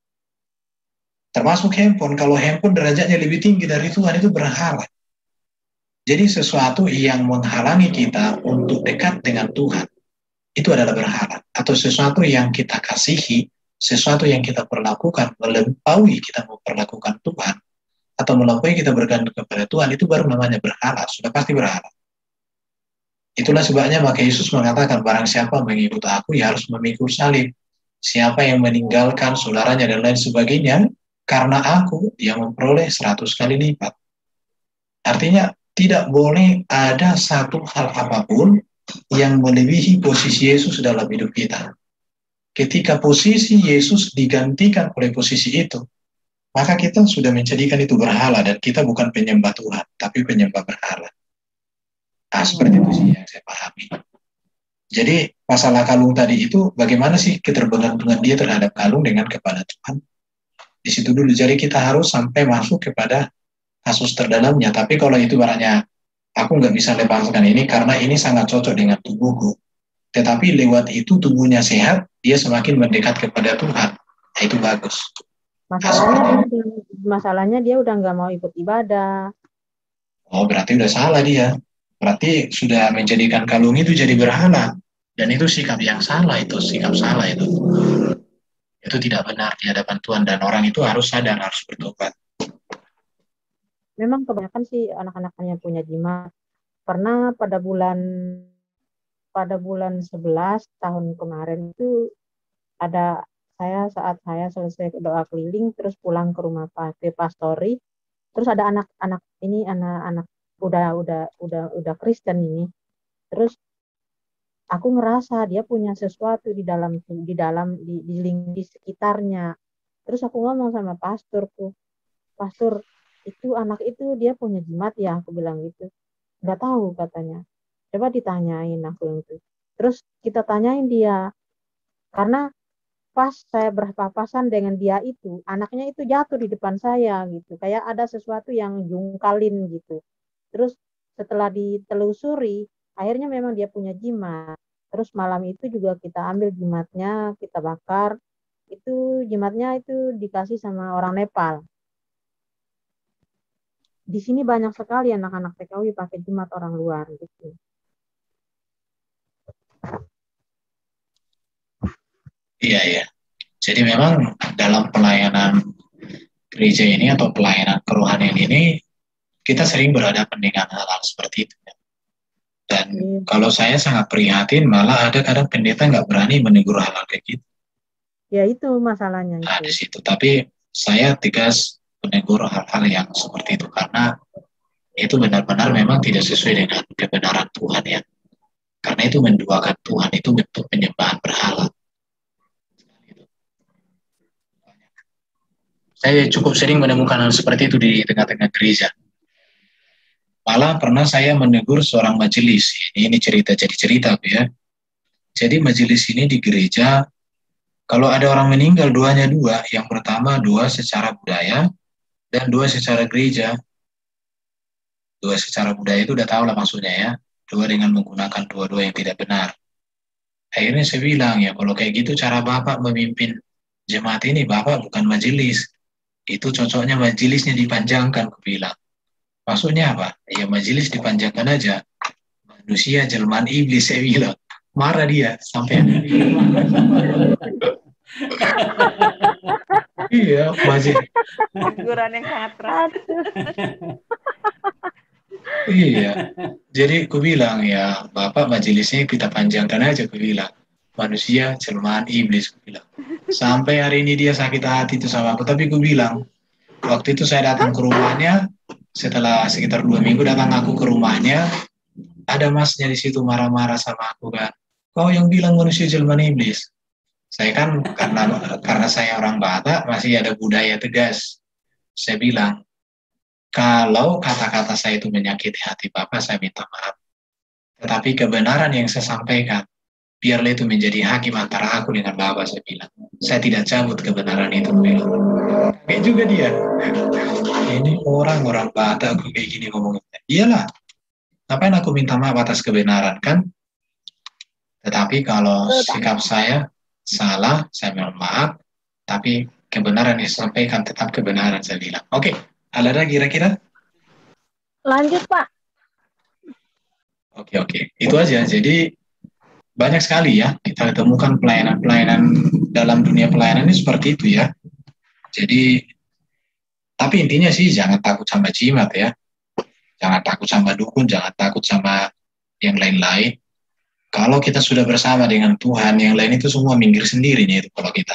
Termasuk handphone, kalau handphone derajatnya lebih tinggi dari Tuhan, itu berhala. Jadi sesuatu yang menghalangi kita untuk dekat dengan Tuhan, itu adalah berhala. Atau sesuatu yang kita kasihi, sesuatu yang kita perlakukan, melampaui kita memperlakukan Tuhan, atau melampaui kita bergantung kepada Tuhan, itu baru namanya berhala, sudah pasti berhala. Itulah sebabnya maka Yesus mengatakan, barang siapa mengikut aku, ya harus memikul salib. Siapa yang meninggalkan saudaranya dan lain sebagainya, karena aku, dia memperoleh seratus kali lipat. Artinya, tidak boleh ada satu hal apapun yang melebihi posisi Yesus dalam hidup kita. Ketika posisi Yesus digantikan oleh posisi itu, maka kita sudah menjadikan itu berhala dan kita bukan penyembah Tuhan, tapi penyembah berhala. Nah, seperti itu sih yang saya pahami. Jadi, masalah kalung tadi itu, bagaimana sih ketergantungan dia terhadap kalung dengan kepada Tuhan? Di situ dulu, jadi kita harus sampai masuk kepada kasus terdalamnya. Tapi kalau itu barangnya, aku nggak bisa lepaskan ini karena ini sangat cocok dengan tubuhku. Tetapi lewat itu tubuhnya sehat, dia semakin mendekat kepada Tuhan. Nah, itu bagus. Masalahnya, dia, masalahnya dia udah nggak mau ikut ibadah. Oh, berarti udah salah dia. Berarti sudah menjadikan kalung itu jadi berhala. Dan itu sikap yang salah, itu sikap salah itu. Itu tidak benar di hadapan Tuhan dan orang itu harus sadar, harus bertobat. Memang kebanyakan sih anak-anak yang punya jimat. Pernah pada bulan pada bulan sebelas tahun kemarin itu ada saya saat saya selesai doa keliling terus pulang ke rumah ke pastori, terus ada anak-anak ini anak-anak udah udah udah udah Kristen ini, terus aku ngerasa dia punya sesuatu di dalam di dalam di di, di sekitarnya. Terus aku ngomong sama pastorku, pastor itu anak itu dia punya jimat ya, aku bilang gitu. nggak tahu katanya. Coba ditanyain aku itu. Terus kita tanyain dia, karena pas saya berpapasan dengan dia itu, anaknya itu jatuh di depan saya gitu. Kayak ada sesuatu yang jungkalin gitu. Terus setelah ditelusuri, akhirnya memang dia punya jimat. Terus malam itu juga kita ambil jimatnya, kita bakar. Itu jimatnya itu dikasih sama orang Nepal. Di sini banyak sekali anak-anak T K W pakai jimat orang luar gitu. Iya, iya. Jadi memang dalam pelayanan gereja ini atau pelayanan kerohanian ini, kita sering berhadapan dengan hal-hal seperti itu. Dan Iya. kalau saya sangat prihatin, malah ada kadang pendeta nggak berani menegur hal-hal kayak gitu. Ya itu masalahnya Nah, di itu. situ. Tapi saya tegas menegur hal-hal yang seperti itu karena itu benar-benar memang tidak sesuai dengan kebenaran Tuhan ya. Karena itu menduakan Tuhan, itu bentuk penyembahan berhala. Saya cukup sering menemukan hal seperti itu di tengah-tengah gereja. Malah pernah saya menegur seorang majelis. Ini, ini cerita jadi cerita ya. Jadi majelis ini di gereja, kalau ada orang meninggal duanya dua. Yang pertama dua secara budaya dan dua secara gereja. Dua secara budaya itu udah tahu lah maksudnya ya. Dua dengan menggunakan dua-dua yang tidak benar. Akhirnya saya bilang ya, kalau kayak gitu cara Bapak memimpin jemaat ini, Bapak bukan majelis. Itu cocoknya majelisnya dipanjangkan, aku bilang. Maksudnya apa? Ya majelis dipanjangkan aja. Manusia jelmaan iblis, saya bilang. Marah dia sampai. Iya, majelis. Teguran yang sangat keras. Iya. Jadi aku bilang ya, Bapak majelisnya kita panjangkan aja, aku bilang. Manusia jelmaan iblis, aku bilang. Sampai hari ini dia sakit hati itu sama aku, tapi aku bilang, waktu itu saya datang ke rumahnya, setelah sekitar dua minggu datang aku ke rumahnya, ada masnya di situ marah-marah sama aku kan. Kau yang bilang manusia jelmaan iblis. Saya kan karena karena saya orang Batak masih ada budaya tegas. Saya bilang, kalau kata-kata saya itu menyakiti hati Bapak, saya minta maaf. Tetapi kebenaran yang saya sampaikan, biarlah itu menjadi hakim antara aku dengan Bapak, saya bilang. Saya tidak cabut kebenaran itu. Kayak juga dia. Ini orang-orang Batak aku kayak gini ngomongnya. Iyalah, ngapain aku minta maaf atas kebenaran, kan? Tetapi kalau sikap saya salah, saya mohon maaf. Tapi kebenaran yang disampaikan tetap kebenaran, saya bilang. Oke, ada lagi kira-kira? Lanjut, Pak. Oke, oke. Itu aja. Jadi, banyak sekali ya kita temukan pelayanan-pelayanan dalam dunia pelayanan ini seperti itu ya. Jadi, tapi intinya sih jangan takut sama jimat ya. Jangan takut sama dukun, jangan takut sama yang lain-lain. Kalau kita sudah bersama dengan Tuhan, yang lain itu semua minggir sendiri nih itu kalau kita.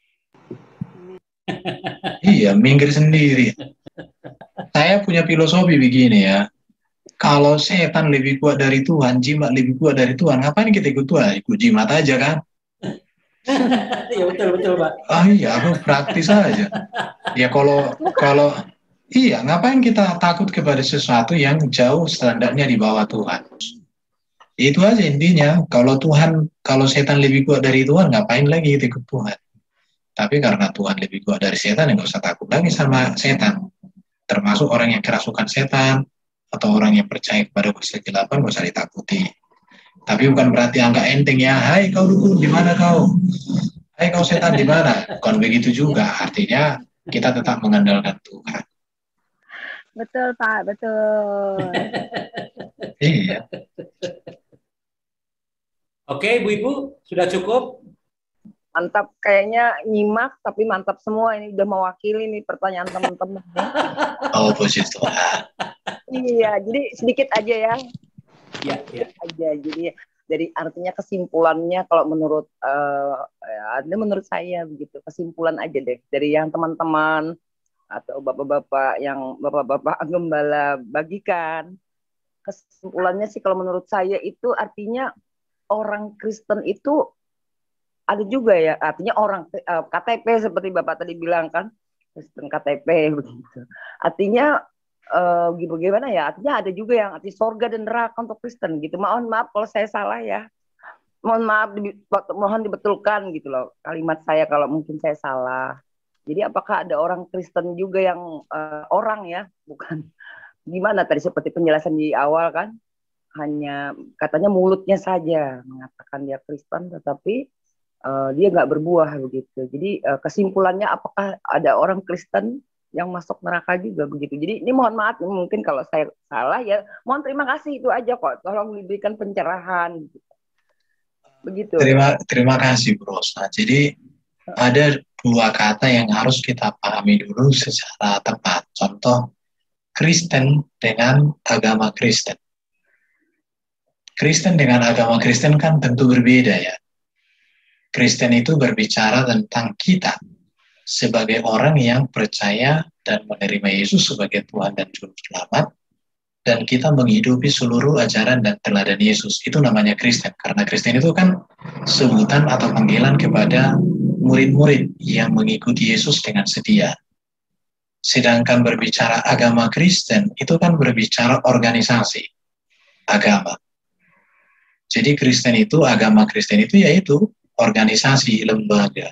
Iya, minggir sendiri. Saya punya filosofi begini ya. Kalau setan lebih kuat dari Tuhan, jimat lebih kuat dari Tuhan, ngapain kita ikut Tuhan? Ikut jimat aja kan? Iya betul betul Pak. Ah iya, aku praktis aja. Ya kalau kalau iya, ngapain kita takut kepada sesuatu yang jauh standarnya di bawah Tuhan? Itu aja intinya. Kalau Tuhan, kalau setan lebih kuat dari Tuhan, ngapain lagi kita ikut Tuhan? Tapi karena Tuhan lebih kuat dari setan, nggak usah takut lagi sama setan. Termasuk orang yang kerasukan setan atau orang yang percaya kepada kuasa kegelapan, nggak usah ditakuti. Tapi bukan berarti angka enteng ya. Hai kau dukun, di mana kau? Hai kau setan, di mana? Bukan begitu juga. Artinya kita tetap mengandalkan Tuhan. Betul, Pak. Betul. Iya. Oke, Ibu-Ibu, sudah cukup? Mantap, kayaknya nyimak tapi mantap semua. Ini udah mewakili nih pertanyaan teman-teman. Oh, puji Tuhan. Iya, jadi sedikit aja ya. Iya, iya. Aja. Jadi dari artinya kesimpulannya kalau menurut uh, ya, menurut saya begitu. Kesimpulan aja deh dari yang teman-teman atau bapak-bapak yang bapak-bapak gembala bagikan. Kesimpulannya sih kalau menurut saya itu artinya orang Kristen itu ada juga ya, artinya orang uh, K T P seperti Bapak tadi bilang kan, Kristen K T P begitu. Artinya uh, gimana ya? Artinya ada juga yang arti sorga dan neraka untuk Kristen gitu. Mohon maaf kalau saya salah ya. Mohon maaf, mohon dibetulkan gitu loh kalimat saya kalau mungkin saya salah. Jadi apakah ada orang Kristen juga yang uh, orang ya, bukan gimana tadi seperti penjelasan di awal kan, hanya katanya mulutnya saja mengatakan dia Kristen, tetapi uh, dia nggak berbuah begitu. Jadi uh, kesimpulannya apakah ada orang Kristen yang masuk neraka juga begitu. Jadi ini mohon maaf mungkin kalau saya salah ya, mohon terima kasih itu aja kok. Tolong diberikan pencerahan. Gitu. Begitu. Terima terima kasih Bro Rosa. Jadi ada dua kata yang harus kita pahami dulu secara tepat. Contoh Kristen dengan agama Kristen. Kristen dengan agama Kristen kan tentu berbeda ya. Kristen itu berbicara tentang kita sebagai orang yang percaya dan menerima Yesus sebagai Tuhan dan Juru Selamat, dan kita menghidupi seluruh ajaran dan teladan Yesus. Itu namanya Kristen. Karena Kristen itu kan sebutan atau panggilan kepada murid-murid yang mengikuti Yesus dengan setia. Sedangkan berbicara agama Kristen, itu kan berbicara organisasi agama. Jadi Kristen itu, agama Kristen itu yaitu organisasi, lembaga.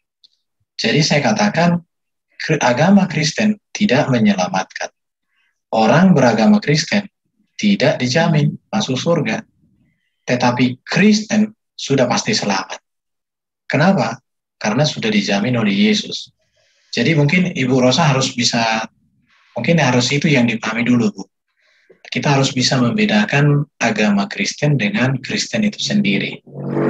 Jadi saya katakan, agama Kristen tidak menyelamatkan. Orang beragama Kristen tidak dijamin masuk surga. Tetapi Kristen sudah pasti selamat. Kenapa? Karena sudah dijamin oleh Yesus. Jadi mungkin Ibu Rosa harus bisa, mungkin harus itu yang dipahami dulu, Bu. Kita harus bisa membedakan agama Kristen dengan Kristen itu sendiri.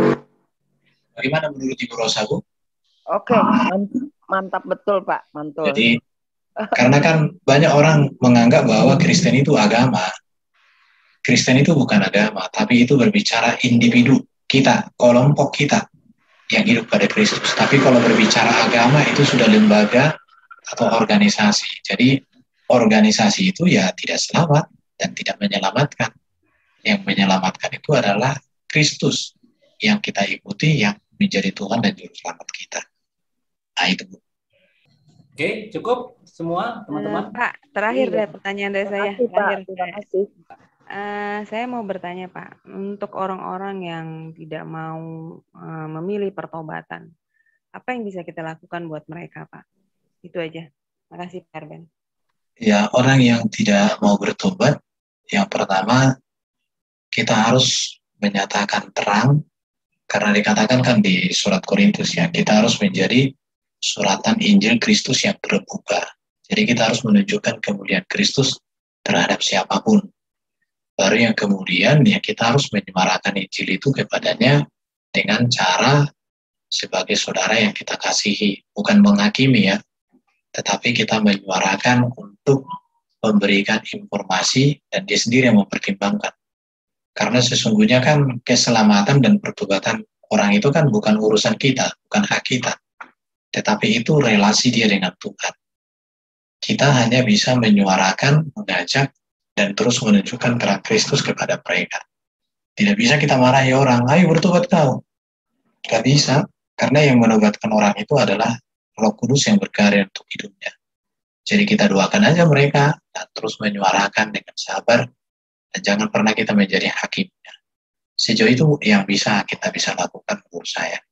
Bagaimana menurut Ibu Rosa, Bu? Oke, mantap, mantap betul Pak, mantul. Jadi karena kan banyak orang menganggap bahwa Kristen itu agama. Kristen itu bukan agama, tapi itu berbicara individu kita, kelompok kita yang hidup pada Kristus. Tapi kalau berbicara agama itu sudah lembaga atau organisasi. Jadi organisasi itu ya tidak selamat dan tidak menyelamatkan. Yang menyelamatkan itu adalah Kristus yang kita ikuti, yang menjadi Tuhan dan Juru Selamat kita. Nah itu, Bu. Oke, cukup semua teman-teman. Uh, Pak, terakhir Iya. deh pertanyaan dari saya. Terima kasih, Pak. Terakhir. Terima kasih. Uh, saya mau bertanya Pak, untuk orang-orang yang tidak mau uh, memilih pertobatan, apa yang bisa kita lakukan buat mereka Pak? Itu aja. Makasih Pak Arben. Ya, orang yang tidak mau bertobat, yang pertama kita harus menyatakan terang, karena dikatakan kan di surat Korintus ya, kita harus menjadi suratan Injil Kristus yang terbuka. Jadi kita harus menunjukkan kemuliaan Kristus terhadap siapapun. Baru yang kemudian ya kita harus menyuarakan Injil itu kepadanya dengan cara sebagai saudara yang kita kasihi, bukan menghakimi ya, tetapi kita menyuarakan untuk memberikan informasi dan dia sendiri yang mempertimbangkan. Karena sesungguhnya kan keselamatan dan pertobatan orang itu kan bukan urusan kita, bukan hak kita. Tetapi itu relasi dia dengan Tuhan. Kita hanya bisa menyuarakan, mengajak, dan terus menunjukkan terang Kristus kepada mereka. Tidak bisa kita marahi orang, ayo bertobat kau. Tidak bisa, karena yang menobatkan orang itu adalah Roh Kudus yang berkarya untuk hidupnya. Jadi kita doakan aja mereka, dan terus menyuarakan dengan sabar, dan jangan pernah kita menjadi hakimnya. Sejauh itu yang bisa kita bisa lakukan menurut saya.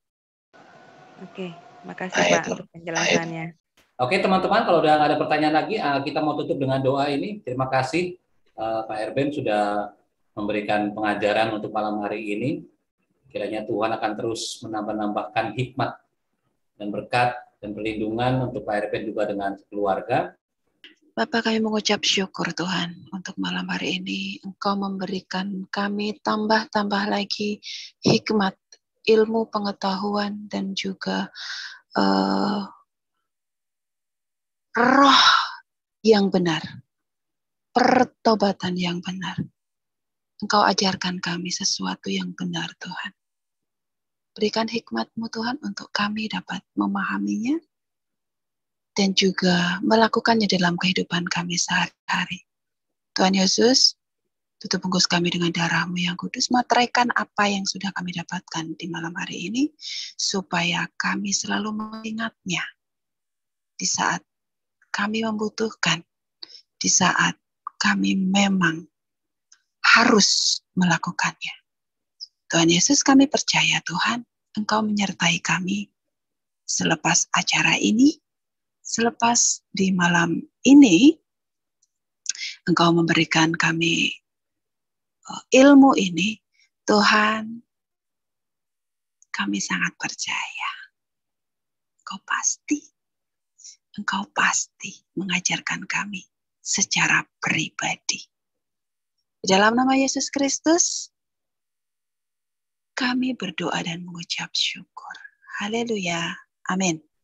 Oke, makasih Nah, Pak itu. untuk penjelasannya. Oke teman-teman, kalau udah nggak ada pertanyaan lagi, kita mau tutup dengan doa ini. Terima kasih Pak Arben sudah memberikan pengajaran untuk malam hari ini. Kiranya Tuhan akan terus menambah-nambahkan hikmat dan berkat dan perlindungan untuk Pak Arben juga dengan keluarga. Bapak, kami mengucap syukur Tuhan untuk malam hari ini. Engkau memberikan kami tambah-tambah lagi hikmat, ilmu, pengetahuan, dan juga uh, roh yang benar, pertobatan yang benar. Engkau ajarkan kami sesuatu yang benar Tuhan. Berikan hikmat-Mu Tuhan untuk kami dapat memahaminya dan juga melakukannya dalam kehidupan kami sehari-hari. Tuhan Yesus, tutup bungkus kami dengan darah-Mu yang kudus, materaikan apa yang sudah kami dapatkan di malam hari ini, supaya kami selalu mengingatnya di saat kami membutuhkan, di saat kami memang harus melakukannya. Tuhan Yesus, kami percaya Tuhan, Engkau menyertai kami selepas acara ini, selepas di malam ini, Engkau memberikan kami ilmu ini. Tuhan, kami sangat percaya. Engkau pasti, Engkau pasti mengajarkan kami secara pribadi. Di dalam nama Yesus Kristus, kami berdoa dan mengucap syukur. Haleluya. Amin.